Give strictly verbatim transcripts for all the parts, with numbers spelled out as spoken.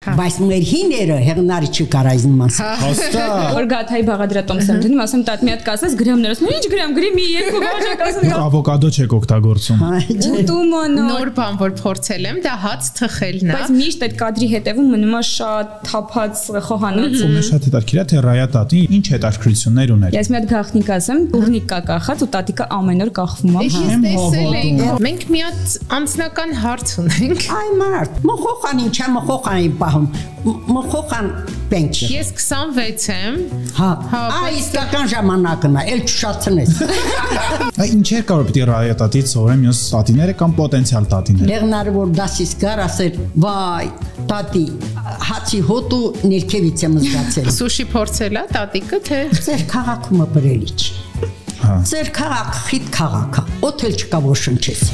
Բայց մեր հիները հեղնարի չկարայ նման։ Հաստատ։ Որ Գաթայի Բաղադրատոմսն դնում, ասեմ տատ մի հատ կասես գրամներս, ինչ գրամ, գրի մի երկու բաժակ ասեմ։ Ավոկադո չեք օգտագործում։ Տումանո։ Նոր բան որ փորձել եմ, դա հաց թխելն է։ Բայց միշտ այդ կադրի հետևում մնում է շատ թափած խոհանոց։ Ու մեզ շատ հետաքրքիր է թե Ռայա տատի ինչ հետաքրքրություններ ուներ։ Ես մի հատ գաղտնիք ասեմ, տուրնիկ կա կախած ու տատիկը ամեն օր կախվում է։ Ես տեսել եմ։ Մենք մի հատ անձնական հարց ունենք։ Այ մարդ, մոխոխան ինչ է մոխոխանի պահում։ Մոխոխան պենչ։ Ես քսանվեց եմ։ Հա։ Այ իսկական ժամանակն է, էլ չշացնես։ Այ ինչեր կարող պիտի Ռայա տատից սովորեմ մյուս տատիները կամ պոտենցիալ տատիները։ Լեղնարը որ դասից գար ասեր, վայ, տատի, հացի հոտու ներքևից եմ զգացել։ Սուշի փորձել է տատիկը թե Ձեր քաղաքը բրելի չի։ Հա։ Ձեր քաղաքը խիտ քաղաք է, օթել չկա որ շնչես։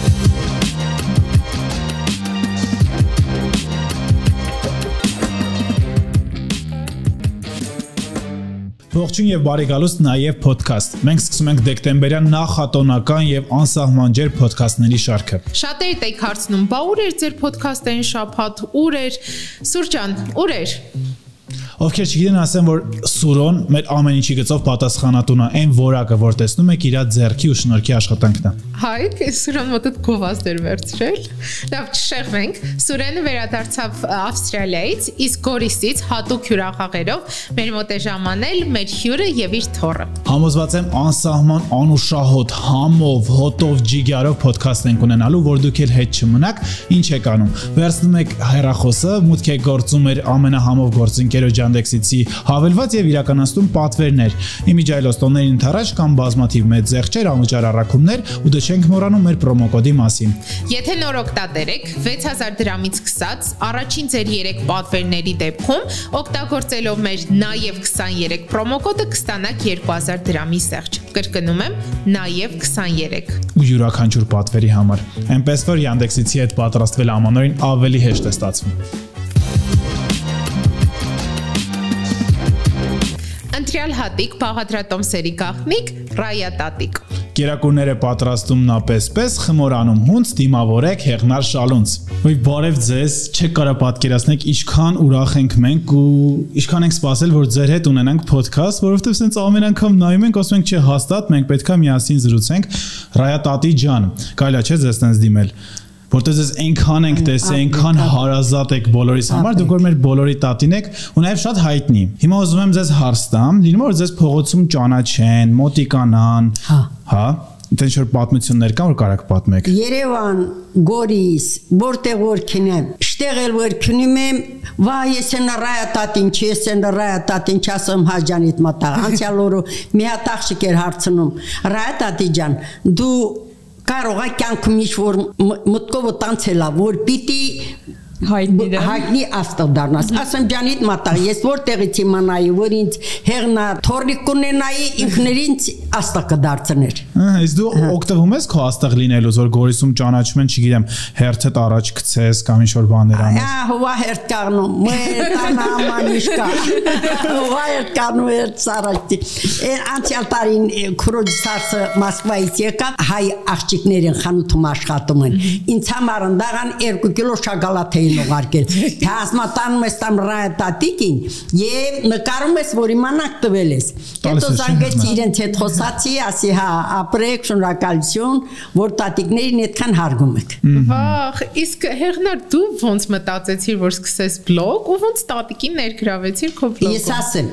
Ողջույն եւ բարի գալուստ նաեւ ոդքասթ։ Մենք սկսում ենք դեկտեմբերյան նախատոնական եւ անսահմանջեր ոդքասթների շարքը։ Շատերդ եք հարցնում, բա ուր էր ձեր ոդքասթային շաբաթ, ուր էր Սուրջան, ուր էր։ Ովքեր չգիտեն, ասեմ, որ Սուրոն մեր ամեն ինչի գծով պատասխանատուն է, այն որակը, որ տեսնում եք, իր ձեռքի ու շնորհքի աշխատանքն է։ Հայք, Սուրան մոտդ գովազդ էր վերցրել։ Լավ, չշեղվենք։ Սուրենը վերադարձավ Ավստրալիայից, իսկ Գորիսից հատուկ հյուրախաղերով մեր մոտ է ժամանել մեր հյուրը եւ իր թոռը։ Համոզված եմ անսահման անուշահոտ համով, հոտով, ջիգարով ոդքասթ ենք ունենալու, որ դուք էլ հետ չմնաք, ինչ եք անում։ Վերցնում եք հեռախոսը, մուտք եք գործում մեր ամենահամով գործընկերոջ Yandex-ի հավելված եւ իրականացնում պատվերներ։ Իմիջայլոց տոներին ընթരാճ կամ բազմաթիվ մեծ զեղչեր, անվճար առաքումներ ու դե չենք մոռանում մեր պրոմոկոդի մասին։ Եթե նոր օգտատեր եք, վեց հազար դրամից սկսած, առաջին ձեր երեք պատվերների դեպքում օգտագործելով մեր նաեւ քսաներեք պրոմոկոդը կստանաք երկու հազար դրամի զեղչ։ Կրկնում եմ, նաեւ քսաներեք։ Ու յուրաքանչյուր պատվերի համար։ Այնպես որ Yandex-ի հետ պատրաստվել ամանորին ավելի հեշտ է ստացվում։ Ընտրյալ հատիկ, Բաղադրատոմսերի գաղտնիք, Ռայա տատիկ։ Կերակուրները պատրաստում նա պես-պես, խմորանում հունց, դիմավորեք հեղնար շալունց։ Ոյ բարև ձեզ, չեք կարա պատկերացնեք ինչքան ուրախ ենք մենք ու ինչքան ենք սպասել, որ ձեր հետ ունենանք ոդքասթ, որովհետև սենց ամեն անգամ նայում ենք, ասում ենք չէ, հաստատ մենք պետքա միասին զրուցենք։ Ռայա տատի ջան, կարելի է չէ ձեզ տենց դիմել։ Որտեղ ձեզ այնքան ենք տեսել, այնքան հարազատ եք բոլորիս համար, դուք որ մեր բոլորի տատին եք ու նաև շատ հայտնի։ Հիմա ուզում եմ ձեզ հարց տամ, լինում որ ձեզ փողոցում ճանաչեն, մոտիկանան, հա, ինչ որ պատմություններ կան, որ կարաք պատմեք։ Երևան, Գորիս, որտեղ որ քնեմ, շտեղ էլ որ քնում եմ, վա ես են Ռայա տատին, ես են Ռայա տատին, ասում Հաջանիդ մտա, անցյալ օրը մի հատ աղջիկ էր հարցնում, Ռայա տատի ջան, դու կարող է կյանքում ինչ-որ մտքով տանցելա, որ պիտի հայտնի աստղ դառնաս, ասեմ ջանիդ մատաղ, ես որտեղից իմանայի, որ ինձ հեղնար թորիկ կունենայի, ինքներինց աստղ կդարձներ։ Իսկ դու օգտվում ես քո աստղ լինելուց, որ Գորիսում ճանաչում են, չգիտեմ, հերթդ առաջ գցես կամ ինչ-որ բաներ անես։ Ահա, հովա հերթ կառնում, մեր տանը ամանիշկա, հովա հերթ կառնում հերթ սարակտի։ Անցյալ տարին քրոջ սարսը Մոսկվայից եկավ, հայ աղջիկներին խանութում աշխատում են։ Ինձ համար ընդաղան երկու կիլո շոկոլադ էին ուղարկել։ Հասմատանում ես տամ Ռայա տատիկին եւ նկարում ես, որ իմանաք տվել ես։ Հետո զանգեցի իրենց հետ խոսացի, ասի հա, ապրեք, շնորհակալություն, որ տատիկներին այդքան հարգում եք։ Վախ, իսկ հեղնար դու ոնց մտածեցիր, որ սկսես բլոգ ու ոնց տատիկին ներգրավեցիր քո բլոգը։ Ես ասեմ։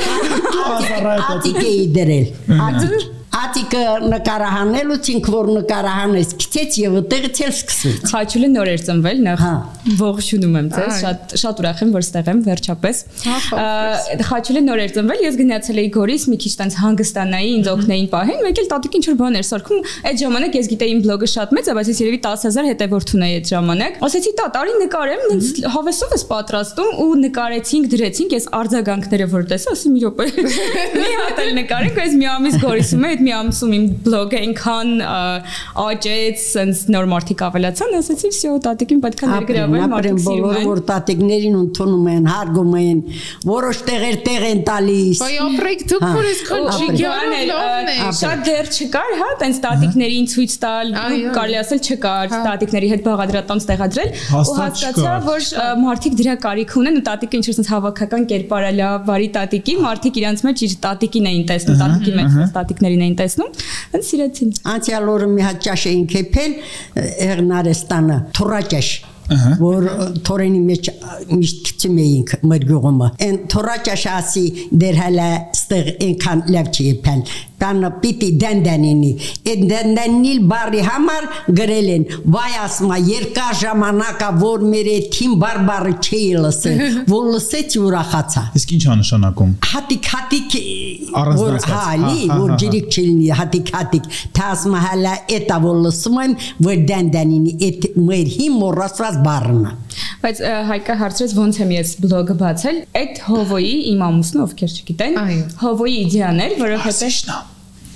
Ատիկ էի դրել։ Ատիկ Ատիկը նկարահանելուց ինք որ նկարահանես գցեց եւ այդտեղից էլ սկսեց։ Խաչուլը նոր էր ծնվել, նախ ողջունում եմ ձեզ, շատ շատ ուրախ եմ, որ ստեղ եմ վերջապես։ Խաչուլը նոր էր ծնվել, ես գնացել էի Գորիս, մի քիչ տենց հանգստանայի, ինձ օգնեին պահեն, մեկ էլ տատիկին ինչ-որ բան էր սարքում։ Այդ ժամանակ ես գիտեի իմ բլոգը շատ մեծ է, բայց ես երևի տասը հազար հետևորդ ունեի այդ ժամանակ։ Ասեցի տատ, արի նկարեմ, ինձ հավեսով ես պատրաստում ու նկարեցինք, դրեցինք, ես արձագանքները որ տեսա, ասի մի րոպե։ Մի հատ էլ նկարենք, այս մի ամիս Գորիսում է, մի ամսում իմ բլոգը այնքան աճեց, մեծ sense նոր մարդիկ ավելացան, ասացի, «Всё, տատիկին պետք է ներգրավել, մարդիկ սիրում են»։ Որ տատիկներին ընդունում են, հարգում են, որոշ տեղեր տեղ են տալիս։ Ոյ ապրեք դուք որ այսքան ջիգարով լավն է։ Շատ դեռ չկար, հա, տենց տատիկներին ցույց տալ, կարելի ասել չկար, տատիկների հետ բաղադրատոմս տեղադրել, ու հասկացա, որ մարդիկ դրա կարիք ունեն ու տատիկը ինչ-որ sense հավաքական կերպար է, լավ, բարի տատիկի, մարդիկ իրանց մեջ իր տատիկին էին տեսնում, տատիկի մեջ տատիկներին էին տեսնում, հենց սիրեցին։ Անցյալ օրը մի հատ ճաշ էին քեփել Եղնարեստանը, թորաճաշ, որ թորենի մեջ միշտ քիծում էինք մեր գյուղումը։ Այն թորաճաշը ասի դեր հələ ստեղ այնքան լավ չի եպել։ Տանը պիտի դանդանինի։ Այդ դանդանիլ բարի համար գրել են, վայ ասմա երկար ժամանակա որ մեր թիմ բարբարը չի լսել, որ լսեց ուրախացա։ Իսկ ինչ է նշանակում։ Հատիկ հատիկ որ հալի որ ջիրիկ չլինի հատիկ հատիկ թասմա հələ էտա որ լսում եմ որ դանդանինի այդ մեր հիմ մոռացված բառնա։ Բայց Հայկը հարցրեց ոնց եմ ես բլոգը բացել, այդ Հովոյի իմ ամուսնու ովքեր չգիտեն, Հովոյի իդեան էր, որովհետեւ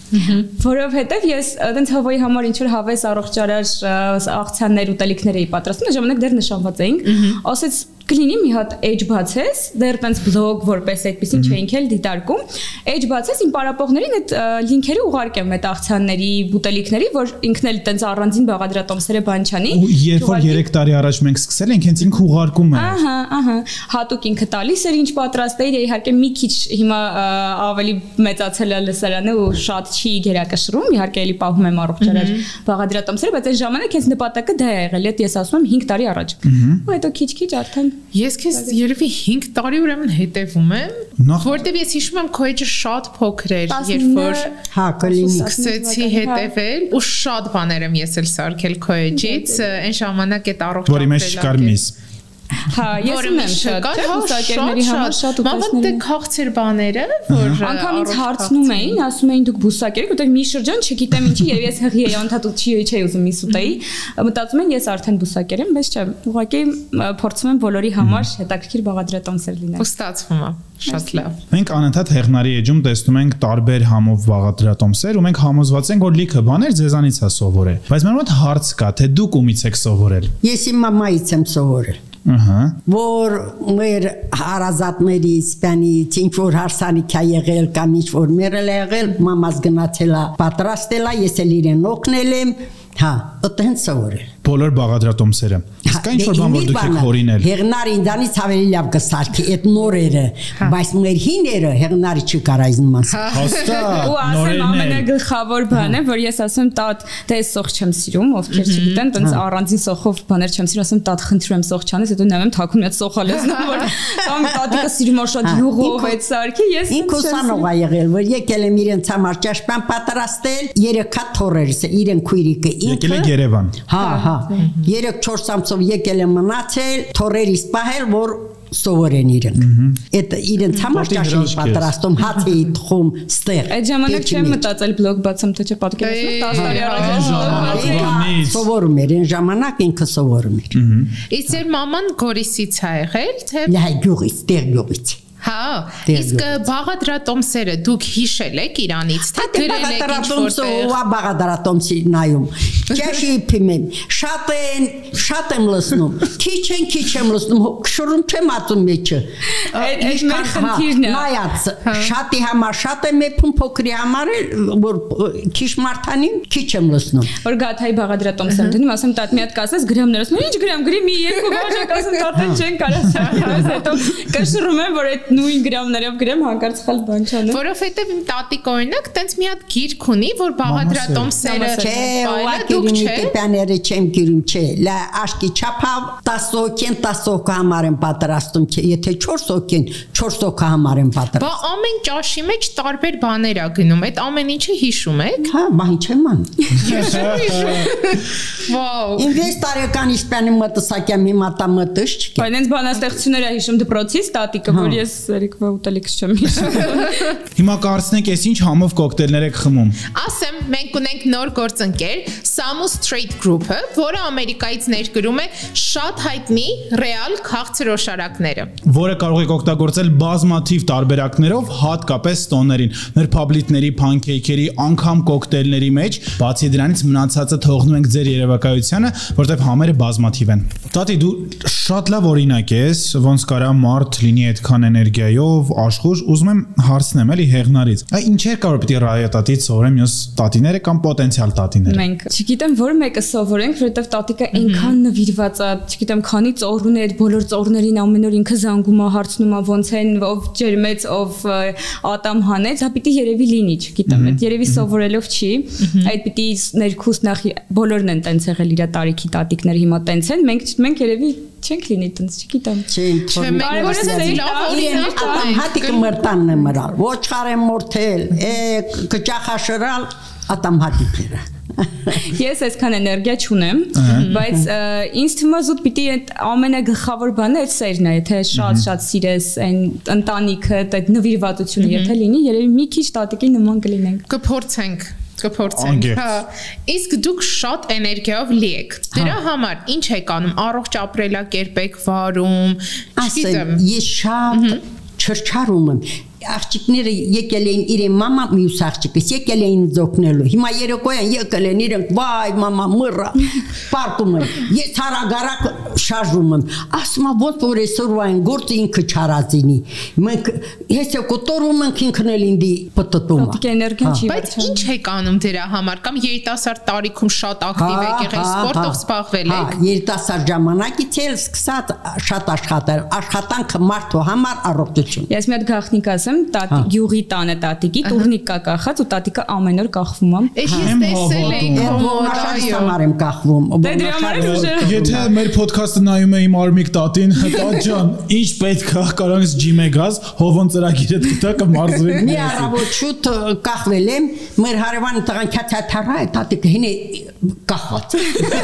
որովհետեւ ես այդպես Հովոյի համար ինչ որ հավես առողջարար աղցաններ ուտելիքներ էի պատրաստում, ժամանակ դեռ նշանված էինք, ասեց կլինի մի հատ էջ բացես, դեռ տենց բլոգ որպես այդպեսին չէինք էլ դիտարկում, էջ բացես իմ պարապողներին այդ լինքերը ուղարկեմ այդ աղցանների, բուտելիքների, որ ինքն էլ տենց առանձին բաղադրատոմսերը բան չանի։ Ու երբ որ երեք տարի առաջ մենք սկսել ենք, հենց ինքը ուղարկում էր։ Ահա, ահա, հատուկ ինքը տալիս էր ինչ պատրաստել, իհարկե մի քիչ հիմա ավելի մեծացել է լսարանը ու շատ չի գերակշռում, իհարկե էլի պահում եմ առողջարար բաղադրատոմսերը, բայց այս ժամանակ հենց նպատակը դա է եղել, այդ ես ասում եմ հինգ տարի առաջ։ Ու հետո քիչ-քիչ արդեն Ես քեզ երևի հինգ տարի ուրեմն հետևում եմ, որտեվ ես հիշում եմ քո էջը շատ փոքր էր, երբ որ հա կլինի սկսեցի հետևել ու շատ բաներ եմ ես էլ սարքել քո էջից, այն ժամանակ այդ առողջ որի մեջ չկար միս։ Հա, ես ունեմ շատ, բուսակերների համար շատ ուտեսներ։ Մամա դե քաղցր բաները, որ անգամ ինձ հարցնում էին, ասում էին դուք բուսակեր եք, ուտեք մի շրջան, չգիտեմ ինչի, եւ ես հղի էի անդադու չի չի ուզում միս ուտեի, մտածում են ես արդեն բուսակեր եմ, բայց չէ, ուղղակի փորձում եմ բոլորի համար հետաքրքիր բաղադրատոմսեր լինել։ Ու ստացվում է, շատ լավ։ Մենք անընդհատ Հեղնարի էջում տեսնում ենք տարբեր համով բաղադրատոմսեր ու մենք համոզված ենք, որ լիքը բաներ ձեզանից է սովորել։ Բայց մեր մոտ հարց կա, թե դուք ումից եք սովորել։ Ես իմ մամայից եմ սովորել։ Ահա որ մեր հարազատների սպանից ինչ որ հարսանիք է եղել կամ ինչ որ մերել է եղել մամաս գնացել է պատրաստել է ես էլ իրեն օգնել եմ հա այդտեղ սովորել բոլոր բաղադրատոմսերը իսկ ինչ որ բան որ դուք եք հորինել Հեղնարը ինձանից ավելի լավ կսարքի այդ նորերը բայց մեր հիները Հեղնարը չկար այս նման հաստատ ու ասեմ ամենագլխավոր բանը որ ես ասում տատ դե սոխ չեմ սիրում ովքեր չգիտեն տենց առանձին սոխով բաներ չեմ սիրում ասում տատ խնդրում եմ սոխ չանես հետո նայում եմ թաքուն այդ սոխը լեզնում որ կամ տատիկը սիրում է շատ յուղով այդ սարքի ես ինքս ուսանող ա եղել որ եկել եմ իրենց համար ճաշպան պատրաստել երեք հատ թորերս իրեն քույրիկը եկել եք Երևան հա հա երեք չորս ամսով եկել եմ մնացել թորերից պահել որ սովորեն իրենք այդ իրենց համար ճաշի պատրաստում հաց էի թխում ստեղ այդ ժամանակ չեմ մտածել բլոգ բացեմ թե չէ պատկերացնում տասը տարի առաջ սովորում էր այն ժամանակ ինքը սովորում էր իսկ ձեր մաման Գորիսից է եղել թե լայ գյուղից տեղ գյուղից Հա, իսկ բաղադրատոմսերը դուք հիշել եք Իրանից, թե գրել եք ինչ-որտեղ։ Ու բաղադրատոմսի նայում։ Ճաշի փիմեն, շատ են, շատ եմ լսնում։ Քիչ են, քիչ եմ լսնում, քշուրում չեմ ածում մեջը։ Այդ մեր խնդիրն է։ Նայած, շատի համար շատ եմ եփում, փոքրի համար որ քիչ մարդանին քիչ եմ լսնում։ Որ գաթայի բաղադրատոմս եմ դնում, ասում տատ մի հատ կասես գրամներ, ասում ինչ գրամ, գրի մի երկու բաժակ, ասում տատը չեն կարա սարքես, հետո կշռում եմ, որ այդ նույն գրամներով գրեմ հանկարծ խալ բան չանեմ որովհետև իմ տատիկ օրինակ տենց մի հատ գիրք ունի որ բաղադրատոմսերը չէ դուք չէ տիպաները չեմ գիրում չէ լա աշկի չափավ տասը հոգին տասը հոգի համար եմ պատրաստում չէ եթե չորս հոգին չորս հոգի համար եմ պատրաստում բա ամեն ճաշի մեջ տարբեր բաներ ա գնում այդ ամեն ինչը հիշում եք հա բա ինչ եմ անում վաու ինձ տարեկան իսպանի մտսակյա մի մատա մտış չէ բայց այնց բանաստեղծություններ է հիշում դպրոցից տատիկը որ ես երեկվա ուտելիքս չեմ հիշում։ Հիմա կարծնեք, ես ինչ համով կոկտեյլներ եք խմում։ Ասեմ, մենք ունենք նոր գործընկեր, Samu Street Group-ը, որը Ամերիկայից ներկրում է շատ հայտնի ռեալ քաղցր օշարակները, որը կարող եք օգտագործել բազմաթիվ տարբերակներով, հատկապես տոներին, նրբաբլիթների, փանքեյքերի, անգամ կոկտեյլների մեջ, բացի դրանից մնացածը թողնում ենք ձեր երևակայությանը, որտեղ համերը բազմաթիվ են։ Տատի, դու շատ լավ օրինակ ես, ոնց կարա մարդ լինի այդքան էներգիայով, աշխուժ, ուզում եմ հարցնեմ էլի հեղնարից։ Այ ինչեր կարող պիտի ռայոտատից սովորեմ մյուս տատիները կամ պոտենցիալ տատիները։ Մենք չգիտեմ որ մեկը սովորենք, որովհետև տատիկը այնքան նվիրված է, չգիտեմ քանի ծորուն է, այդ բոլոր ծորներին ամեն օր ինքը զանգում է, հարցնում է ոնց են, ով ջերմեց, ով ատամ հանեց, դա պիտի երևի լինի, չգիտեմ, այդ երևի սովորելով չի, այդ պիտի ներքուստ նախ բոլորն են տենց եղել իր տարիքի տատիկները հիմա տենց են, մենք մենք երևի չենք լինի տենց, չգիտեմ։ Չէ, մենք հատիկը մրտանն է մրալ, ոչխար է մորթել, կճախաշրալ ատամ հատիկները։ Ես այսքան էներգիա չունեմ, բայց ինձ թվում է զուտ պիտի այդ ամենագլխավոր բանը այդ սերն է, եթե շատ-շատ սիրես այն ընտանիքը, այդ նվիրվածությունը եթե լինի, երևի մի քիչ տատիկի նման կլինենք։ Կփորձենք կփորձենք, հա, իսկ դուք շատ էներգիայով լի եք, դրա համար ինչ եք անում, առողջ ապրելակերպ եք վարում, չգիտեմ, ես շատ չրչարում եմ, աղջիկները եկել էին իրեն մամա մյուս աղջիկս եկել էին ձոկնելու հիմա երեկոյան եկել են իրենք վայ մամա մռա պարտում են ես հարագարակ շարժում եմ ասում եմ ոնց որ այսօր այն գործը ինքը չարածինի մենք հեսա կոտորում ենք ինքն էլ ինձ պատտում է էներգիան չի բայց ինչ եք անում դրա համար կամ երիտասարդ տարիքում շատ ակտիվ եք եղել սպորտով զբաղվել եք հա երիտասարդ ժամանակից էլ սկսած շատ աշխատել աշխատանքը մարդու համար առողջություն ես մի հատ գաղտնիք ասեմ տատի գյուղի տանը տատիկի տուրնիկ կա կախած ու տատիկը ամեն օր կախվում է։ Ես տեսել էի ոնաշարի համար եմ կախվում։ Դե դրա համար եթե մեր ոդքասթը նայում է իմ արմիկ տատին, տատ ջան, ինչ պետք է կարող ես ջիմե գազ, հովոն ծրագիրը դիտա կմարզվի։ Մի առավոտ շուտ կախվել եմ, մեր հարևանը տղան քյացաթարա է, տատիկը հինե կախված։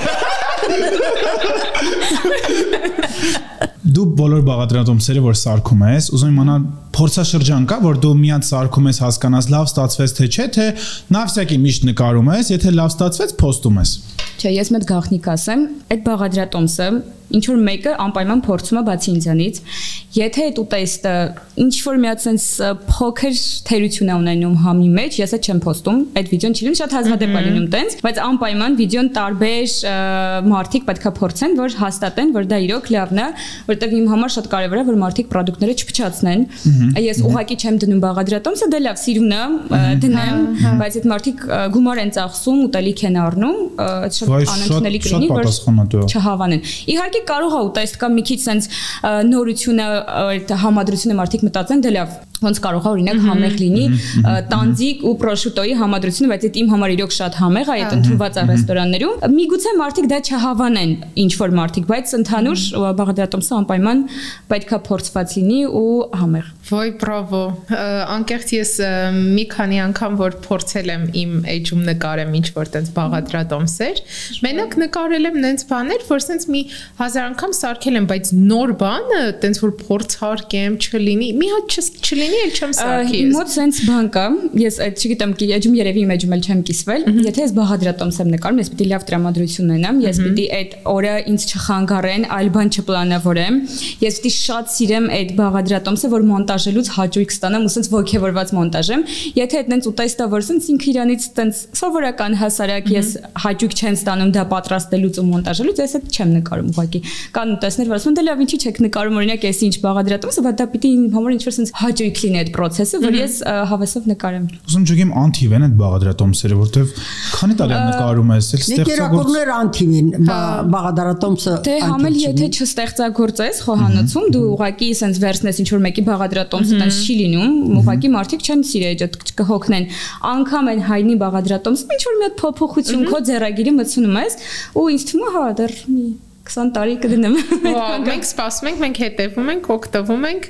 Դու բոլոր բաղադրատոմսերը որ սարքում ես, ուզում եմ իմանալ փորձաշրջան կա, որ դու միած սարքում ես հասկանաս լավ ստացվեց թե չէ, թե նավսյակի միշտ նկարում ես, եթե լավ ստացվեց, փոստում ես։ Չէ, ես մեծ գաղտնիք ասեմ, այդ բաղադրատոմսը ինչ որ մեկը անպայման փորձում է բացի ինձանից, եթե այդ ուտեստը ինչ որ մի հատ sense փոքր թերություն է ունենում համի մեջ, ես այդ չեմ փոստում, այդ վիդեոն չի լինում, շատ հազվադեպ է լինում տենց, բայց անպայման վիդեոն տարբեր մարդիկ պետքա փորձեն, որ հաստատեն, որ դա իրոք լավն է, որտեղ իմ համար շատ կարևոր է, որ մարդիկ պրոդուկտները չփչացնեն։ Ես ուղղակի չեմ դնում բաղադրատոմսը, դա լավ սիրուն է, դնեմ, բայց այդ մարդիկ գումար են ծախսում, ուտելիք են առնում, շատ անընդունելի կլինի, որ չհավանեն։ Իհարկե կարող է ուտեստ կամ մի քիչ sense նորությունը համադրությունը մարդիկ մտածեն դե լավ ոնց կարող է օրինակ համեղ լինի տանձիկ ու պրոշուտոյի համադրությունը բայց այդ իմ համար իրոք շատ համեղ է այդ ընդունված է ռեստորաններում միգուցե մարդիկ դա չհավանեն ինչ որ մարդիկ բայց ընդհանուր բաղադրատոմսը անպայման պետքա փորձված լինի ու համեղ Ոյ բրավո անկեղծ ես մի քանի անգամ որ փորձել եմ իմ էջում նկարեմ ինչ որ տենց բաղադրատոմսեր մենակ նկարել եմ նենց բաներ որ սենց մի հազար անգամ սարքել եմ բայց նոր բանը տենց որ փորձարկեմ չլինի մի հատ չլինի էլ չեմ սարքի ես մոտ սենց բան կա ես այդ չգիտեմ էջում երևի իմ էջում էլ չեմ կիսվել եթե ես բաղադրատոմս եմ նկարում ես պիտի լավ տրամադրություն ունենամ ես պիտի այդ օրը ինձ չխանգարեն այլ բան չպլանավորեմ ես պիտի շատ սիրեմ այդ բաղադրատոմսը որ մոնտաժելուց հաճույք ստանամ ու սենց ոգևորված մոնտաժեմ եթե այդ նենց ուտեստա որ սենց ինքը իրանից տենց սովորական հասարակ ես հաճույք չեն ստանում դա պատրաստելուց ու մոնտաժելուց ես այդ չեմ նկարում ուղղակի կան ուտեստներ որ ասում դե լավ ինչի՞ չեք նկարում օրինակ ես ինչ բաղադրատոմսը բայց դա պիտի իմ համար ինչ-որ սենց հաճույք լինի այդ process-ը որ ես հավեսով նկարեմ ուզում չգիտեմ անթիվ են այդ բաղադրատոմսերը որտեվ քանի տարի նկարում ես էլ ստեղծագործներ անթիվ են բաղադրատոմսը դե համել եթե չստեղծագործես խոհանոցում դու ուղղակի սենց վերցնես ինչ որ մեկի բաղադրատոմսը տենց չի լինում ուղղակի մարդիկ չեն սիրել այդ կհոգնեն անգամ այն հայնի բաղադրատոմսը ինչ որ մի հատ փոփոխություն քո ձեռագիրը մտցնում ես ու ինձ թվում է հա դեռ մի քսան տարի կդնեմ մենք սպասում ենք մենք հետևում ենք օգտվում ենք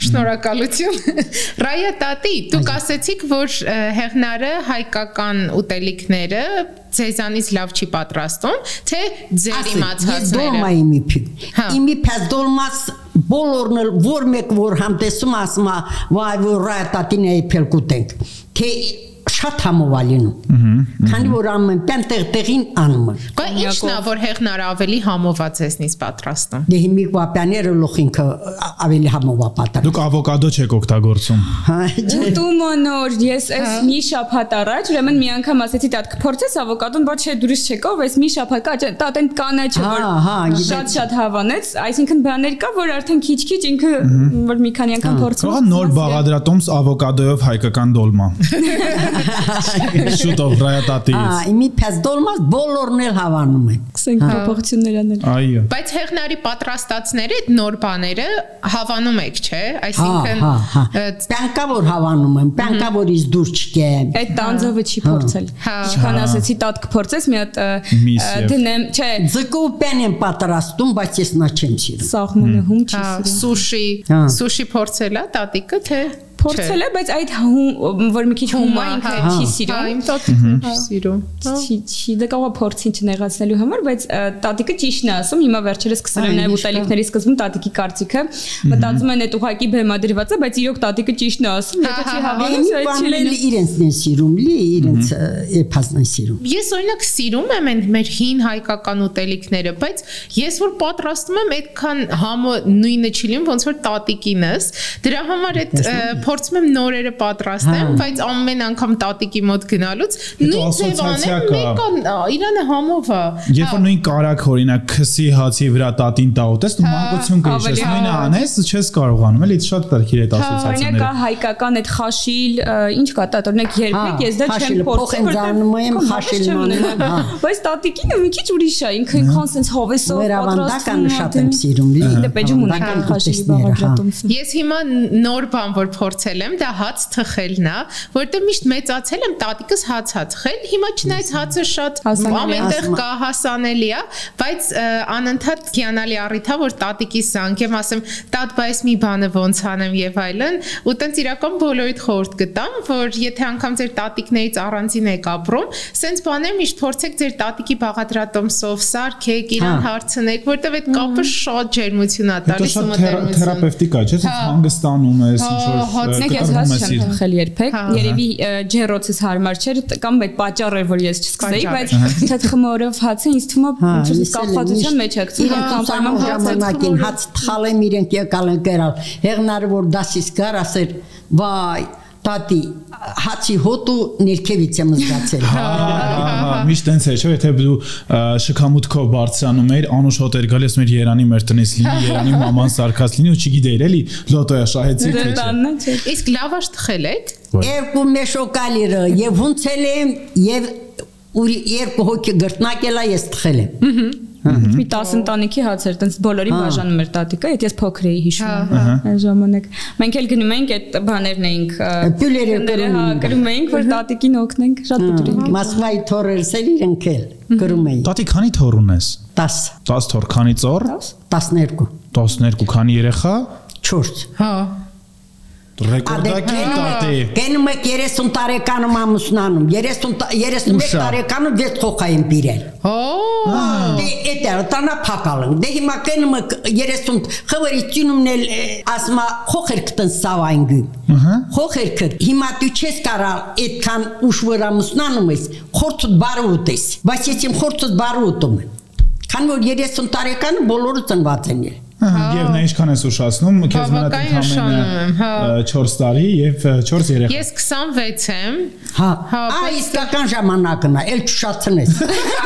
Շնորհակալություն։ Ռայա տատի, դուք ասացիք, որ հեղնարը հայկական ուտելիքները ձեզանից լավ չի պատրաստում, թե ձեր իմացածները։ Դոլմա իմի փի։ Իմի պես դոլմաս բոլորն էլ որ մեկ որ համտեսում ասում է, վայ որ Ռայա տատին է իփել կուտենք։ Թե շատ համովալինում։ Քանի որ անում են տեղ տեղին անում են։ Կա ինչն է որ հեղնարը ավելի համովա ձեզնից պատրաստում։ Դե հիմի կապյաները լոխինքը ավելի համովա պատրաստ։ Դուք ավոկադո չեք օգտագործում։ Դու մանոր, ես այս մի շաբաթ առաջ, ուրեմն մի անգամ ասեցի տատ կփորձես ավոկադոն, բայց չէ դուրս չեկավ, այս մի շաբաթ կա, տատ այն կանաչը որ շատ-շատ հավանեց, այսինքն բաներ կա, որ արդեն քիչ-քիչ ինքը որ մի քանի անգամ փորձում։ Կա նոր բաղադրատոմս ավոկադոյով հայկական դոլմա։ Շուտով Ռայա տատի։ Ահա, իմի պես դոլմաս բոլորն էլ հավանում են։ Կսենք փոփոխություններ անել։ Այո։ Բայց հեղնարի պատրաստածները այդ նոր բաները հավանում եք, չէ՞։ Այսինքն բանկա որ հավանում եմ, բանկա որ իս դուր չկե։ Այդ տանձավը չի փորձել։ Ինչքան ասեցի տատ կփորձես մի հատ դնեմ, չէ։ Ձկու պեն եմ պատրաստում, բայց ես նա չեմ սիրում։ Սաղմոնը հում չի սիրում։ Սուշի, սուշի փորձելա տատիկը, թե Փորձել է, բայց այդ որ մի քիչ հումա ինքը չի սիրում։ Իմ տատիկը չի սիրում։ Չի, չի, դա կարող է փորձին չնեղացնելու համար, բայց տատիկը ճիշտն է ասում, հիմա վերջերս սկսել եմ նաև ուտելիքների սկզբում տատիկի կարծիքը, մտածում են այդ ուղակի բեմադրված է, բայց իրոք տատիկը ճիշտն է ասում, եթե չի հավանում, այդ չի լինի։ Իրենցն են սիրում, լի իրենց էփազն են սիրում։ Ես օրինակ սիրում եմ այն մեր հին հայկական ուտելիքները, բայց ես որ պատրաստում եմ այդքան համը նույնը չի լինում, ոնց որ տատիկինս, դրա համար այդ փորձում եմ նորերը պատրաստեմ, բայց ամեն անգամ տատիկի մոտ գնալուց նույն ձևանեմ մեկը իրանը համով է։ Երբ որ նույն կարակ օրինակ քսի հացի վրա տատին տա ուտես, դու մանկություն կհիշես, նույնը անես, չես կարողանում, էլի շատ տարքիր այդ ասոցիացիաները։ Օրինակ հայկական այդ խաշիլ, ինչ կա, տատ օրինակ երբեք ես դա չեմ փորձել, որտեղ խաշիլը, բայց տատիկին մի քիչ ուրիշ է, ինքը ինքան sense հավեսով պատրաստում է։ Վերավանդականը շատ եմ սիրում, լի։ Դե պեջում ունենք խաշիլի բաղադրատոմսը։ Ես հիմա նոր բան որ փորձել եմ, դա հաց թխելն է, որտեղ միշտ մեծացել եմ տատիկս հաց հա թխել, հիմա չնայած հացը շատ ամենտեղ կա, հասանելի է, բայց անընդհատ հիանալի առիթ է, որ տատիկիս զանգեմ, ասեմ, տատ բայց մի բանը ոնց անեմ եւ այլն, ու տենց իրական բոլորիդ խորհուրդ գտամ, որ եթե անգամ ձեր տատիկներից առանձին եք ապրում, սենց բաներ միշտ փորձեք ձեր տատիկի բաղադրատոմսով սարքեք, իրան հարցնեք, որտեղ այդ կապը շատ ջերմություն է տալիս ու մտերմություն։ Թերապևտիկ է, չէ՞, հանգստանում ես, ինչ որ ես հաց չեմ թխել երբեք, երևի ջերոցս հարմար չէր, կամ այդ պատճառ էր, որ ես չսկսեի, բայց թաթխմորով հացը ինձ թվում է կախվածության մեջ է գցում։ Հաց թխալ եմ իրենք եկալ են կերալ, հեղնարը որ դասից գար ասեր, վայ տատի հացի հոտու ներքևից եմ զգացել։ Հա, միշտ տենց է, չէ՞, եթե դու շքամուտքով բարձրանում էիր, անուշ հոտ էր գալիս մեր Երանի մեր տնից լինի, Երանի մաման սարքած լինի ու չգիտեիր էլի, լոտոյա շահեցի թե չէ։ Իսկ լավաշ թխել եք։ Երկու մեշոկալիրը եւ հունցել եմ եւ երկու հոգի գրտնակելա ես թխել եմ։ Մի տաս ընտանիքի հաց էր, տենց բոլորին բաժանում էր տատիկը, այդ ես փոքր էի հիշում այն ժամանակ։ Մենք էլ գնում էինք այդ բաներն էինք, պյուլերը գրում էինք, որ տատիկին օգնենք, շատ պտուր էինք։ Մոսկվայի թորերս էլ իրենք էլ գրում էին։ Տատի քանի թոռ ունես։ տասը։ տասը թոռ, քանի ծոր։ տասներկու։ տասներկու, քանի երեխա։ չորս։ Հա։ Ռեկորդակի տատի։ Գնում եք երեսուն տարեկանում ամուսնանում, երեսունմեկ տարեկանում վեց խոխա եմ բիրել։ Դե էդ է, տանա փակալն։ Դե հիմա գնում եք երեսուն խվերի ծյունումն էլ ասմա խոխերք տնս սավայն գում։ Խոխերքը հիմա դու չես կարալ այդքան ուշ վրա ամուսնանում ես, խորցուտ բարու ուտես, բայց ես իմ խորցուտ բարու ուտում եմ։ Քան որ երեսուն տարեկանը բոլորը ծնված են ել։ Եվ նա ինչքան ես ուշացնում, քեզ մնաց ընդամենը չորս տարի եւ չորս երեխա։ Ես քսանվեց եմ։ Հա, այ իսկական ժամանակն է, ել չշացնես։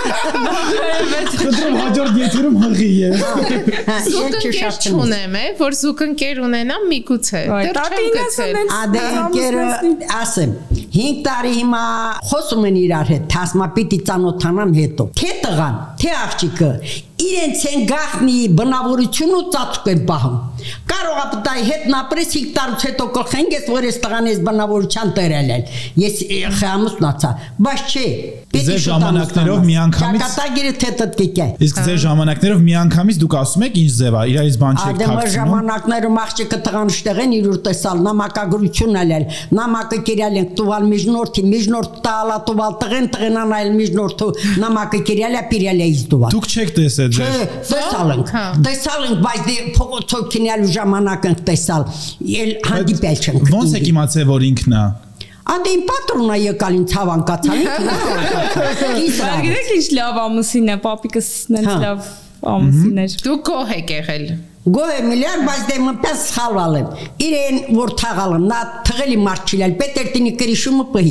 Խնդրում հաջորդ եթերում հղի է։ Զուգընկեր չունեմ, է, որ զուգընկեր ունենամ միգուցե։ Դեռ չեմ գցել։ Ադե ընկերը ասեմ, հինգ տարի հիմա խոսում են իրար հետ, ասма պիտի ծանոթանան հետո։ Թե տղան, թե աղջիկը իրենց են գախնի բնավորություն ու ծածկ են պահում։ Կարող է դա հետ նապրես հինգ տարուց հետո կլխենք ես որ ես տղան ես բնավորության տերել են։ Ես խամուսնացա, բայց չէ։ Ձեր ժամանակներով միանգամից Ճակատագիրը թեթտիկ է։ Իսկ ձեր ժամանակներով միանգամից դուք ասում եք ինչ ձև է, իրարից բան չեք թաքցնում։ Ադեմ ժամանակներում աղջիկը տղան շտեղեն իր ուր տեսալ նամակագրություն ալել, նամակը կերել են տուալ միջնորդի, միջնորդ տալա տուալ տղեն տղենան այլ միջնորդու նամակը կերել է պիրել է իզդուալ։ Դուք չեք տեսել ձեր։ Տեսալ ենք, տեսալ ենք, բայց փողոցով քինյալու ժամանակ ենք տեսալ, ել հանդիպել չենք։ Ոնց եք իմացել որ ինքն է։ Անդե իմ պատրոնը եկալ ինձ հավանկացան։ Գիտեք ինչ լավ ամուսին է, պապիկս նենց լավ ամուսին էր։ Դու գոհ եք եղել։ Գոհ եմ ելել, բայց դե մպես սխալվել եմ։ Իրեն որ թաղալ եմ, նա թղելի մարդ չիլել, պետերտինի կրիշումը պհի։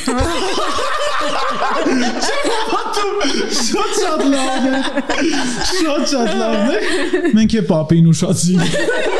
Շատ շատ լավ է։ Շատ շատ լավ է։ Մենք է պապին ուշացինք։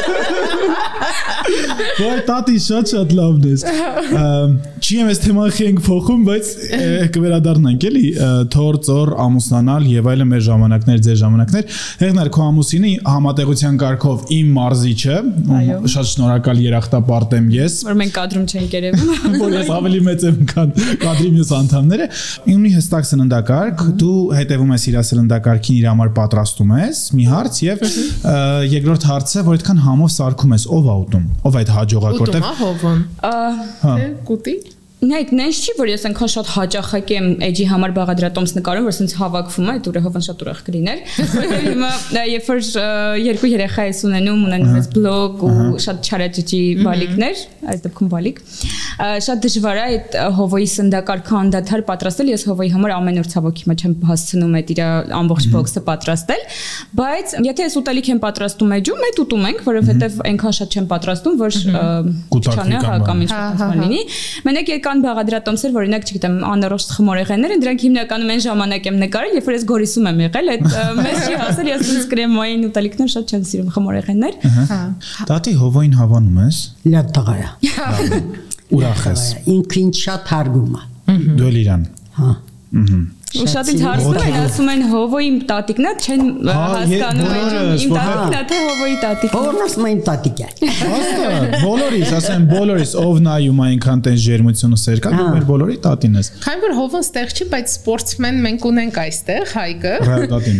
Ոայ տատի շատ շատ լավն ես։ Չի եմ ես թեման խենք փոխում, բայց կվերադառնանք էլի թոր ծոր ամուսնանալ եւ այլն մեր ժամանակներ, ձեր ժամանակներ։ Հեղնար քո ամուսինի համատեղության կարգով իմ մարզիչը, շատ շնորհակալ երախտապարտ եմ ես։ Որ մենք կադրում չենք երևում։ Որ ես ավելի մեծ եմ, քան կադրի մյուս անդամները։ Ունի հստակ սննդակարգ, դու հետևում ես իր սննդակարգին, իր համար պատրաստում ես, մի հարց եւ երկրորդ հարցը, որ այդքան համով սարքում ես, ով է ուտում, ով այդ հաջողակ, որտեղ հովում։ Թե կուտի։ Նայեք, նենց չի, որ ես այնքան շատ հաճախակ եմ էջի համար բաղադրատոմս նկարում, որ սենց հավաքվում է, այդ ուրախով շատ ուրախ կլիներ։ Հիմա երբ որ երկու երեխա ես ունենում, ունենում ես բլոգ ու շատ չարաճճի բալիկներ, այս դեպքում բալիկ, շատ դժվար է այդ հովոյի սննդակարգը անդադար պատրաստել, ես հովոյի համար ամեն օր ցավոք հիմա չեմ հասցնում այդ իր ամբողջ բոքսը պատրաստել, բայց եթե ես ուտելիք եմ պատրաստում էջում, այդ ուտում ենք, որովհետև այնքան շատ չեմ պատրաստում, որ չանե կամ ինչ պատասխան լինի։ Մենակ կան բաղադրատոմսեր, որ օրինակ, չգիտեմ, անառողջ խմորեղեններ, դրանք հիմնականում այն ժամանակ եմ նկարել, երբ որ ես Գորիսում եմ եղել, այդ մեզ չի հասել, ես ինձ կրեմային ուտելիքներ շատ չեմ սիրում խմորեղեններ։ Տատի հովոյին հավանում ես։ Լավ տղա է։ Ուրախ ես։ Ինքը ինձ շատ հարգում է։ Դու էլ իրան։ Հա։ Ու շատ ինձ հարցնում են, ասում են հովոյի տատիկն է, չեն հասկանում իմ տատիկն է, թե հովոյի տատիկն է։ Հովն ասում են տատիկ է։ Հաստատ, բոլորիս, ասեմ բոլորիս, ով նայում այնքան տես ջերմություն ու սեր կա, դու մեր բոլորի տատին ես։ Քանի որ հովն ստեղ չի, բայց սպորտսմեն մենք ունենք այստեղ, Հայկը։ Տատին։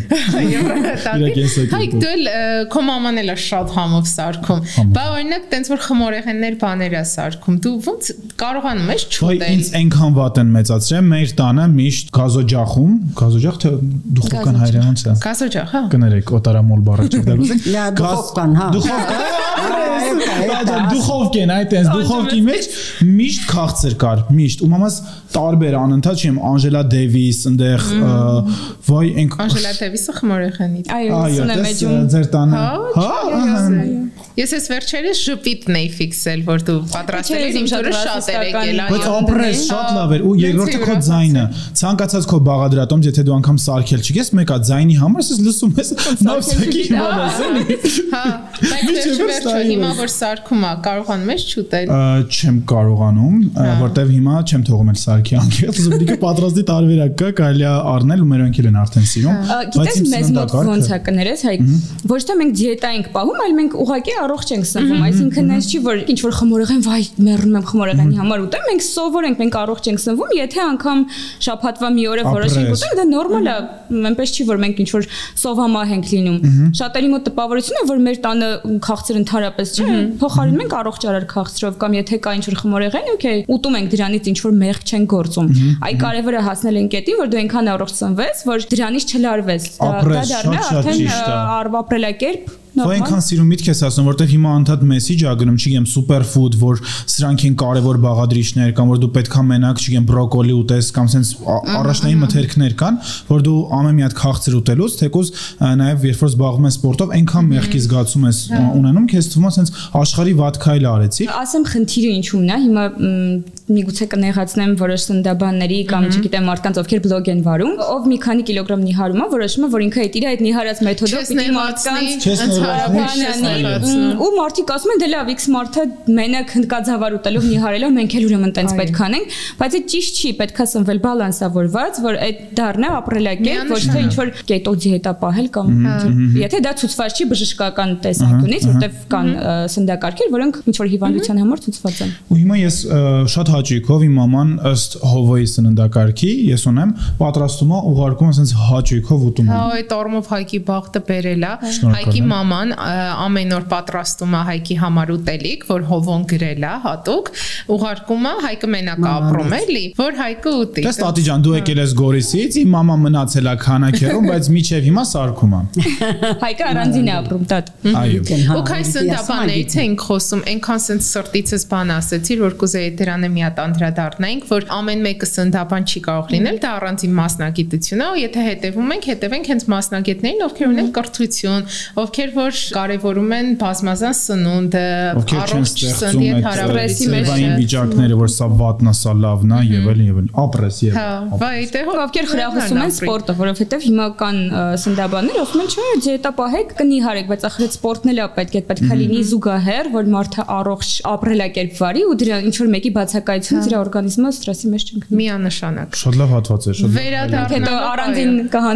Հայկ դու էլ քո մաման էլ է շատ համով սարքում։ Բա օրինակ տենց որ խմորեղեններ բաներ է սարքում, դու ոնց կարողանում ես չուտել։ Ոայ ինձ այնքան վատ են մեծացրել, մեր տանը միշտ գազոջախում, գազոջախ թե դուխովկան հայերենից է։ Գազոջախ, հա։ Կներեք, օտարամոլ բառը չեք դարձել։ Լա դուխովկան, հա։ Դուխովկան։ Դուխովկեն, այտենց դուխովկի մեջ միշտ քաղցր կար, միշտ։ Ու մամաս տարբեր անընդհատ չեմ Անժելա Դեվիս, այնտեղ վայ ենք Անժելա Դեվիսը խմորեղենից։ Այո, ունեմ էջում։ Ձեր տանը։ Հա։ Ես ես վերջերս ժպիտն էի ֆիքսել, որ դու պատրաստել ես իմ դուրս շատ էր եկել, այո։ Բայց ապրես շատ լավ էր ու երկրորդը քո ձայնը։ Ցանկացած քո բաղադրատոմս, եթե դու անգամ սարքել չգես, մեկա ձայնի համար ես լսում ես նավսակի բանաս էլի։ Հա, բայց վերջը հիմա որ սարքում է, կարողանում ես չուտել։ Չեմ կարողանում, որտեվ հիմա չեմ թողում էլ սարքի անգել, զուգդիկը պատրաստի տարբերակ կա, կարելի է առնել ու մերոնք էլ են արդեն սիրում։ Գիտես մեզ մոտ ոնց է կներես, Հայկ, ոչ թե մենք դիետա ենք պահում, այլ մենք ուղղակի առողջ ենք սնվում, այսինքն այս չի որ ինչ որ խմորեղեն, վայ, մեռնում եմ խմորեղենի համար ուտեմ, մենք սովոր ենք, մենք առողջ ենք սնվում, եթե անգամ շաբաթվա մի օր է որոշենք ուտենք, դա նորմալ է, այնպես չի որ մենք ինչ որ սովամահ ենք լինում։ Շատերի մոտ տպավորություն է, որ մեր տանը քաղցր ընդհանրապես չէ, փոխարինում ենք առողջ արար քաղցրով կամ եթե կա ինչ որ խմորեղեն, օքեյ, ուտում ենք դրանից ինչ որ մեղք չեն գործում։ Այ կարևորը հասնել են կետին, որ դու այնքան առողջ սնվես, որ դրանից չլարվես։ Դա դառնա արդեն ապրելակերպ Ու այնքան սիրում միտք ես ասում, որտեվ հիմա անդադ մեսիջ ա գնում, չգիտեմ, սուպերֆուդ, որ սրանք են կարևոր բաղադրիչներ կամ որ դու պետքա մենակ, չգիտեմ, բրոկոլի ուտես կամ sense առաջնային մթերքներ կան, որ դու ամեն մի հատ քաղցր ուտելուց, թեկուզ նաև երբ որ զբաղվում ես սպորտով, այնքան մեղքի զգացում ես ունենում, քեզ թվում է sense աշխարհի վատ քայլ արեցի։ Ասեմ խնդիրը ինչումն է, հիմա միգուցե կնեղացնեմ որոշ սննդաբանների կամ չգիտեմ մարդկանց ովքեր բլոգ են վարում, ով մի քանի կիլոգրամ նիհարում է, որոշում է, որ ինքը այդ իր այդ նիհարած մեթոդով պիտի մարդկանց Ղարաբաղյանի ու մարդիկ ասում են դե լավ X մարդը մենակ հնդկաձավար ուտելով նիհարելով մենք էլ ուրեմն տենց պետք անենք, բայց այդ ճիշտ չի, պետքա սնվել բալանսավորված, որ այդ դառնա ապրելակերպ, ոչ թե ինչ որ կետոզի հետ ապահել կամ եթե դա ցուցված չի բժշկական տեսանկյունից, որտեվ կան սննդակարգեր, որոնք ինչ որ հիվանդության համար ցուցված են։ Ու հիմա ես շատ հաճույքով իմ մաման ըստ Հովոյի սննդակարգի, ես ունեմ, պատրաստում է ուղարկում ասենց հաճույքով ուտում։ Հա, այդ առումով Հայկի բախտը բերել է։ Հայկի մաման ամեն օր պատրաստում է Հայկի համար ուտելիք, որ Հովոն գրել է հատուկ, ուղարկում է, Հայկը մենակ է ապրում էլի, որ Հայկը ուտի։ Դες տատի ջան, դու եկել ես Գորիսից, իմ մաման մնացել է Քանաքերում, բայց միչև հիմա սարքում է։ Հայկը առանձին է ապրում, տատ։ Այո։ Ու քայս սննդաբաններից ենք խոսում, այնքան սենց սրտիցս բան ասեցիր, որ կուզեի դրանը մի հատ անդրադառնայինք, որ ամեն մեկը սննդաբան չի կարող լինել, դա առանձին մասնագիտություն է, ու եթե հետևում ենք, հետևենք հենց մասնագետներին, ովքեր ունեն կրթություն, ովքեր որ կարևորում են բազմազան սնունդը, առողջ սննդի հետ հարաբերությունները, վիճակները, որ սա վատնա, սա լավն է, եւ այլն եւ այլն, ապրես եւ։ Հա, վայ, դե ովքեր խրախուսում են սպորտը, որովհետեւ հիմա կան սննդաբաններ, ասում են, չէ, դիետապահեք կնիհարեք, բայց ախր այդ սպորտն էլ է պետք է պետքա լինի զուգահեռ, որ մարդը առողջ ապրելակերպ վարի ու դրա ինչ որ մեկի բացակայությունից իր օրգանիզմը ստրեսի մեջ չընկնի։ Միանշանակ։ Շատ լավ հատված է, շատ լավ։ Հետո առանձին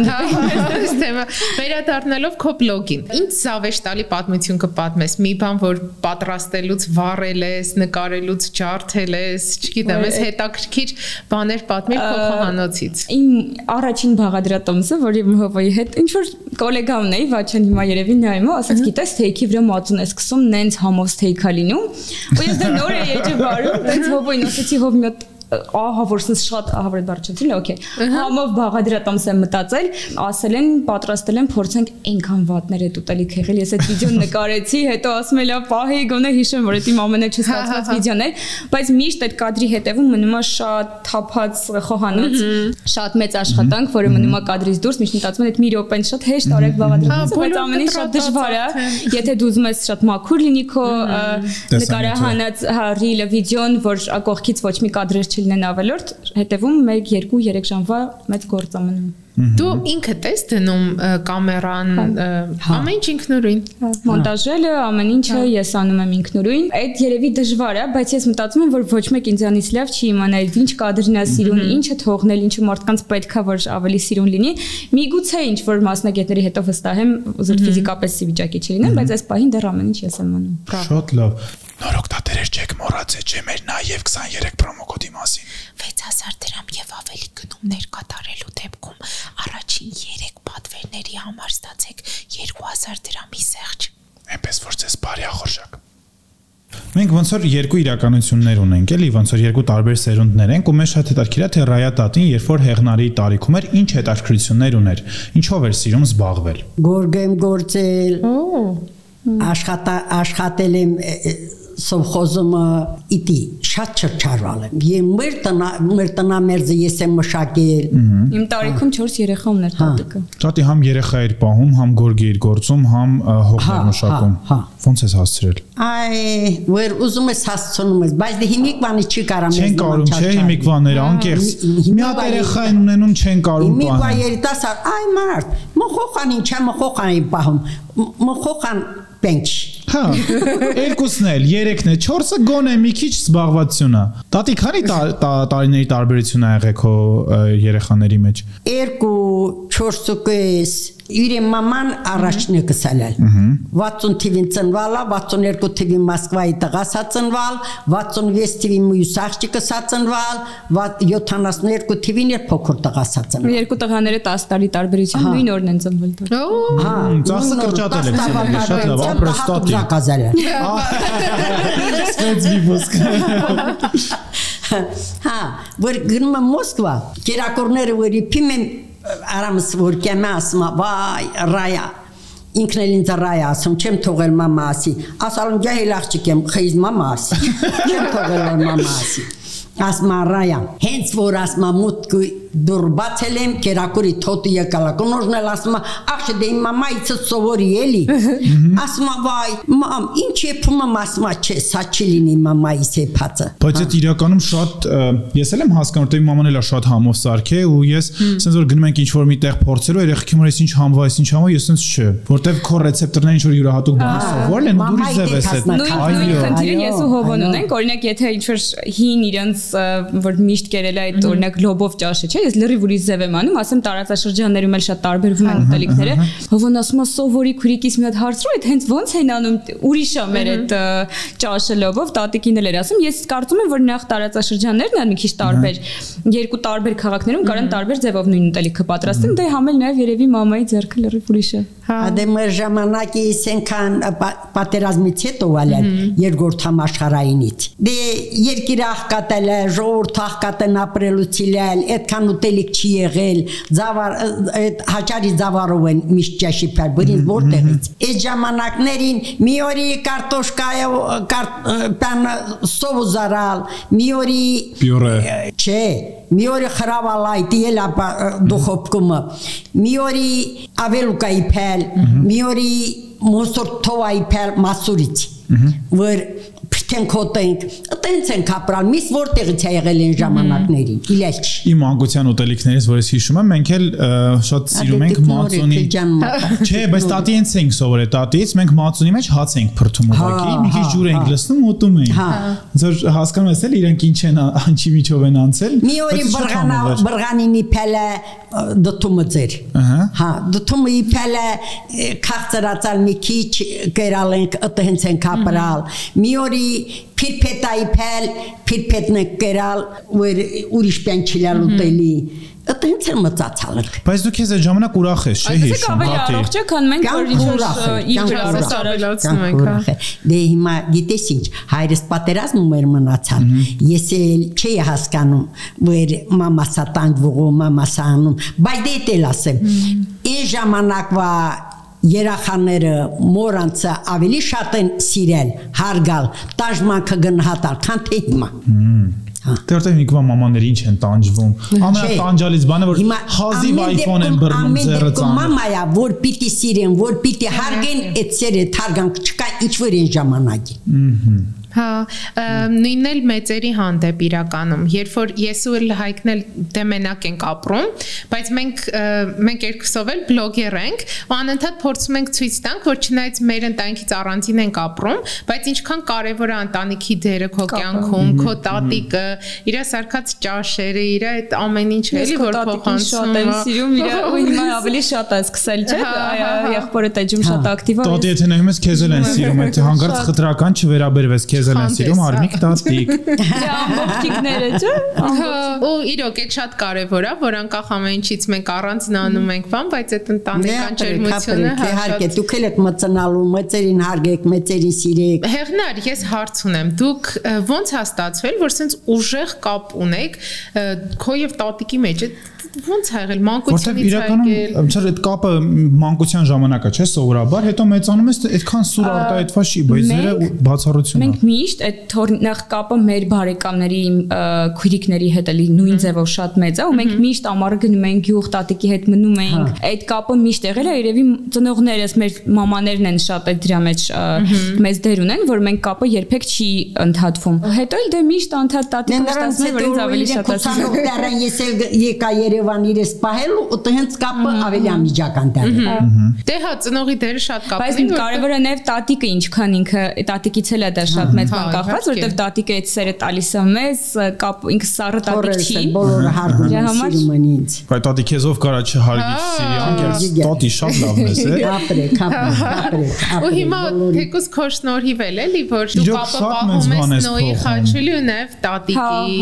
կհանդիպենք։ Վերադառնալով քո բլոգին, ինչ զավեշտալի պատմություն կպատմես, մի բան, որ պատրաստելուց վառել ես, նկարելուց ջարդել ես, չգիտեմ, ես հետաքրքիր բաներ պատմիր քո խոհանոցից։ Իմ առաջին բաղադրատոմսը, որ իմ Հովոյի հետ ինչ որ գոլեգա ունեի, Վաչեն հիմա երևի նայում է, ասաց գիտես թեյքի վրա մածուն է սկսում, նենց համոս թեյքա լինում։ Ու ես դա նոր էի ջբարում, տենց Հովոյին ասեցի Հով մի հատ ահա որ սենց շատ ահա որ դարձել է, օքեյ։ Համով բաղադրատոմս եմ մտածել, ասել են, պատրաստել են, փորձենք այնքան վատներ է ուտելիք եղել։ Ես այդ վիդեոն նկարեցի, հետո ասում եմ, լավ, պահի, գոնե հիշեմ, որ դա իմ ամենաչստացված վիդեոն էր, բայց միշտ այդ կադրի հետևում մնում է շատ թափած խոհանոց, շատ մեծ աշխատանք, որը մնում է կադրից դուրս, միշտ մտածում եմ, այդ մի րոպեն շատ հեշտ արեք բաղադրատոմսը, բայց ամեն ինչ շատ դժվար է։ Եթե դու ուզում ես շատ մաքուր լինի քո նկարահանած ռիլը, վիդեոն, որ կողքից ոչ մի կադրեր չլինեն ավելորդ, հետևում մեկ, երկու, երեք ժամվա մեծ գործ է մնում։ Դու ինքդ ես դնում կամերան, ամեն ինչ ինքնուրույն։ Մոնտաժելը, ամեն ինչը ես անում եմ ինքնուրույն։ Այդ երևի դժվար է, բայց ես մտածում եմ, որ ոչ մեկ ինձանից լավ չի իմանալ ինչ կադրն է սիրուն, ինչը թողնել, ինչը մարդկանց պետք է որ ավելի սիրուն լինի։ Միգուցե ինչ որ մասնագետների հետո վստահ եմ, ուզել ֆիզիկապես ի վիճակի չլինեմ, բայց այս պահին դեռ ամեն ինչ ես եմ անում։ Շատ լավ։ Նորոք դատերեր չեք մոռացել, չէ՞ մեր նաև քսաներեք պրոմոկոդի մասին։ վեց հազար դրամ եւ ավելի գնումներ կատարելու դեպքում առաջին երեք պատվերների համար ստացեք երկու հազար դրամի սեղջ։ Այնպես որ ձեզ բարի ախորժակ։ Մենք ոնց որ երկու իրականություններ ունենք, էլի, ոնց որ երկու տարբեր սերունդներ ենք, ու մեզ շատ հետաքրքիր է թե Ռայա տատին, երբ որ Հեղնարի տարիքում էր, ինչ հետաքրքրություններ ուներ, ինչով էր սիրում զբաղվել։ Գորգեմ գործել։ Աշխատա աշխատել եմ սովխոզում իտի շատ չարչարვალ եմ։ Եմ մեր տնա մեր տնամերձը ես եմ մշակել։ Իմ տարիքում չորս երեխա ուներ տատիկը։ Տատի համ երեխա էր պահում, համ գորգի էր գործում, համ հողեր մշակում։ Ոնց ես հասցրել։ Այ, որ ուզում ես հասցնում ես, բայց դե հիմիկ բանի չի կարամ ես։ Չեն կարում, չէ, հիմիկ բաներ անկեղծ։ Մի հատ երեխա են ունենում, չեն կարում պահել։ Հիմիկ բա երիտասարդ, այ մարդ, մոխոխան ինչ է, մոխոխան է պահում։ Մոխոխան պենչ։ Հա, երկուսն էլ, երեքն է, չորսը գոնե մի քիչ զբաղվածություն է։ Տատի քանի տարիների տարբերություն ա եղել քո երեխաների մեջ։ Երկու, չորսուկես, իր մաման առաջն է կսալել։ վաթսուն թիվին ծնվալա, վաթսուներկու թիվին Մոսկվայի տղասա ծնվալ, վաթսունվեց թիվին մյուս աղջիկը սա ծնվալ, յոթանասուներկու թիվին էր փոքր տղասա ծնվել։ Երկու տղաները տասը տարի տարբերություն նույն օրն են ծնվել։ Հա, ծասը կրճատել եք, շատ լավ, ապրես տատի։ Զակազել է։ Սենց վիբոսկ։ Հա, որ գնում եմ Մոսկվա, կերակորները որ իփիմ են արամս որ կեմ ասում, վայ, Ռայա, ինքն էլ ինձ Ռայա ասում, չեմ թողել մամա ասի, ասալում գահել աղջիկ եմ, խիզ մամա ասի, չեմ թողել որ մամա ասի, ասմա Ռայա, հենց որ ասմա մուտք դուր բացել եմ կերակուրի թոտը եկալ կնոջն էլ ասում է ախ դե իմ մամայից սովորի էլի ասում է վայ մամ ինչ եփում եմ ասում է չէ սա չի լինի մամայից եփածը բայց այդ իրականում շատ ես էլ եմ հասկանում որ մաման էլ է շատ համով սարքե ու ես sense որ գնում ենք ինչ որ մի տեղ փորձելու երեխեքի մոտ ինչ համվա ինչ համա ես sense չէ որտեվ քո ռեցեպտորները ինչ որ յուրահատուկ բան սովորել են ու դուրս ձև ես այդ այո խնդիրը ես ու Հովոն ունենք օրինակ եթե ինչ որ հին իրենց որ միշտ կերել է այդ օրինակ լոբով ճաշը չէ ես լրիվ ուրիշ ձև եմ անում ասեմ տարածաշրջաններում էլ շատ տարբերվում են ուտելիքները Հովոն ասում է սովորի քուրիկից մի հատ հարցրու այդ հենց ոնց են անում ուրիշ է մեր այդ ճաշը լոբով տատիկին էլ էր ասում ես կարծում եմ որ նախ տարածաշրջաններն են մի քիչ տարբեր երկու տարբեր քաղաքներում կարան տարբեր ձևով նույն ուտելիքը պատրաստեն դե համել նաև երևի մամայի ձեռքը լրիվ ուրիշ է Ադե մեր ժամանակի սենքան պատերազմից հետո ալել երկրորդ համաշխարհայինից դե երկիր աղկատել է ժողովուրդ աղկատեն ապրելուց իլել այդքան ուտելիք չի եղել զավար այդ հաճարի զավարով են միշտ ճաշի փար բրին որտեղից այդ ժամանակներին մի օրի կարտոշկայով պան սովուզարալ մի օրի պյուրե չէ մի օրի խրավալայտի էլ դուխովկումը մի օրի ավելուկայի փել մի օրի մոսորթովայի փել մասուրից որ փրտեն կոտենք այտենց են կապրալ միս որտեղից է եղել են ժամանակներին իլել չի իմ անկության ուտելիքներից որ ես հիշում եմ մենք էլ շատ սիրում ենք մածունի չէ բայց տատի հենց ենք սովորել տատից մենք մածունի մեջ հաց ենք փրթում ուղղակի մի քիչ ջուր ենք լցնում ու ուտում ենք ձեր հասկանում ես էլ իրենք ինչ են անչի միջով են անցել մի օրի բրղանա բրղանինի փելը դտումը ձեր հա դտումը իփելը քաղցրացալ մի քիչ կերալ ենք այտենց են կապրալ մի օրի Փիրփետայի փել, փիրփետն է կերալ, որ ուրիշ բան չլալ ուտելի։ Այտենց է մծացալ։ Բայց դու քեզ այդ ժամանակ ուրախ ես, չէ՞ հիշում, հատի։ Ավելի առողջ է, քան մենք որ ինչ-որ իր արարացնում ենք։ Դե հիմա գիտես ինչ, հայրս պատերազմում էր մնացան։ Ես էլ չի հասկանում, որ մամասա տանջվող, մամասա անում, բայց դե էլ ասեմ։ Այն ժամանակվա երախաները մորանցը ավելի շատ են սիրել, հարգալ, տաժմանքը գնահատալ, քան թե հիմա։ Դեռ ինքնա մամաներ ինչ են տանջվում։ Ամենատանջալից բանը որ հազիվ iPhone են բռնում ձեռը ծանր։ Մամայա որ պիտի սիրեն, որ պիտի հարգեն, այդ սերը թարգանք չկա ինչ-որ այն ժամանակի։ Հա, նույնն էլ մեծերի հանդեպ իրականում, երբ որ ես ու Հայկն էլ դե մենակ ենք ապրում, բայց մենք մենք երկուսով էլ բլոգեր ենք, ու անընդհատ փորձում ենք ցույց տանք, որ չնայած մեր ընտանիքից առանձին ենք ապրում, բայց ինչքան կարևոր է ընտանիքի դերը քո կյանքում, քո տատիկը, իր սարքած ճաշերը, իր այդ ամեն ինչ էլի որ փոխանցում է։ Սիրում իր ու հիմա ավելի շատ է սկսել, չէ՞, եղբորը տեջում շատ ակտիվ է։ Տատի եթե նայում ես քեզ էլ են սիրում, այդ հանգարց խտրական չվերաբերվես քեզ էլ են սիրում արմիկ տատիկ։ Ամբողջիկները, չէ՞։ Ու իրոք է շատ կարևոր է, որ անկախ ամեն ինչից մենք առանձին անում ենք բան, բայց այդ ընտանեկան ջերմությունը իհարկե դուք էլ եք մծնալու, մեծերին հարգեք, մեծերին սիրեք։ Հեղնար, ես հարց ունեմ, դուք ո՞նց է ստացվել, որ sense ուժեղ կապ ունեք քո եւ տատիկի մեջ։ Ոնց է եղել մանկությունից եկել։ Իրականում այդ կապը մանկության ժամանակա չէ սովորաբար, հետո մեծանում ես այդքան սուր արտահայտված չի, բայց զերը բացառություն է։ Մենք միշտ այդ նախ կապը մեր բարեկամների, քույրիկների հետ էլի նույն ձևով շատ մեծ է, ու մենք միշտ ամառը գնում ենք գյուղ, տատիկի հետ մնում ենք։ Այդ կապը միշտ եղել է, երևի ծնողներս, մեր մամաներն են շատ այդ դրա մեջ մեծ դեր ունեն, որ մենք կապը երբեք չի ընդհատվում։ Հետո էլ դե միշտ անդադ տատիկը ստացվում է, որ ինձ ավելի շատ ասում։ Ես եկա Երևան իրես պահելու ու տենց կապը ավելի անմիջական դառնում։ Դե հա ծնողի դերը շատ կապ ունի։ Բայց կարևորը նաև տատիկը ինչքան ինքը տատիկից էլ է դա շատ մեծ բան կախված, որովհետև տատիկը այդ սերը տալիս է մեզ, կապ ինքը սառը տատիկ չի։ Բոլորը հարգում են, սիրում են ինձ։ Բայց տատի քեզով կարա չհարգի սիրի, անկեղծ տատի շատ լավն ես, է։ Ապրեք, ապրեք։ Ու հիմա թեկուզ քո շնորհիվ էլ էլի, որ դու կապը պահում ես նոյի խաչելի ու նաև տատիկի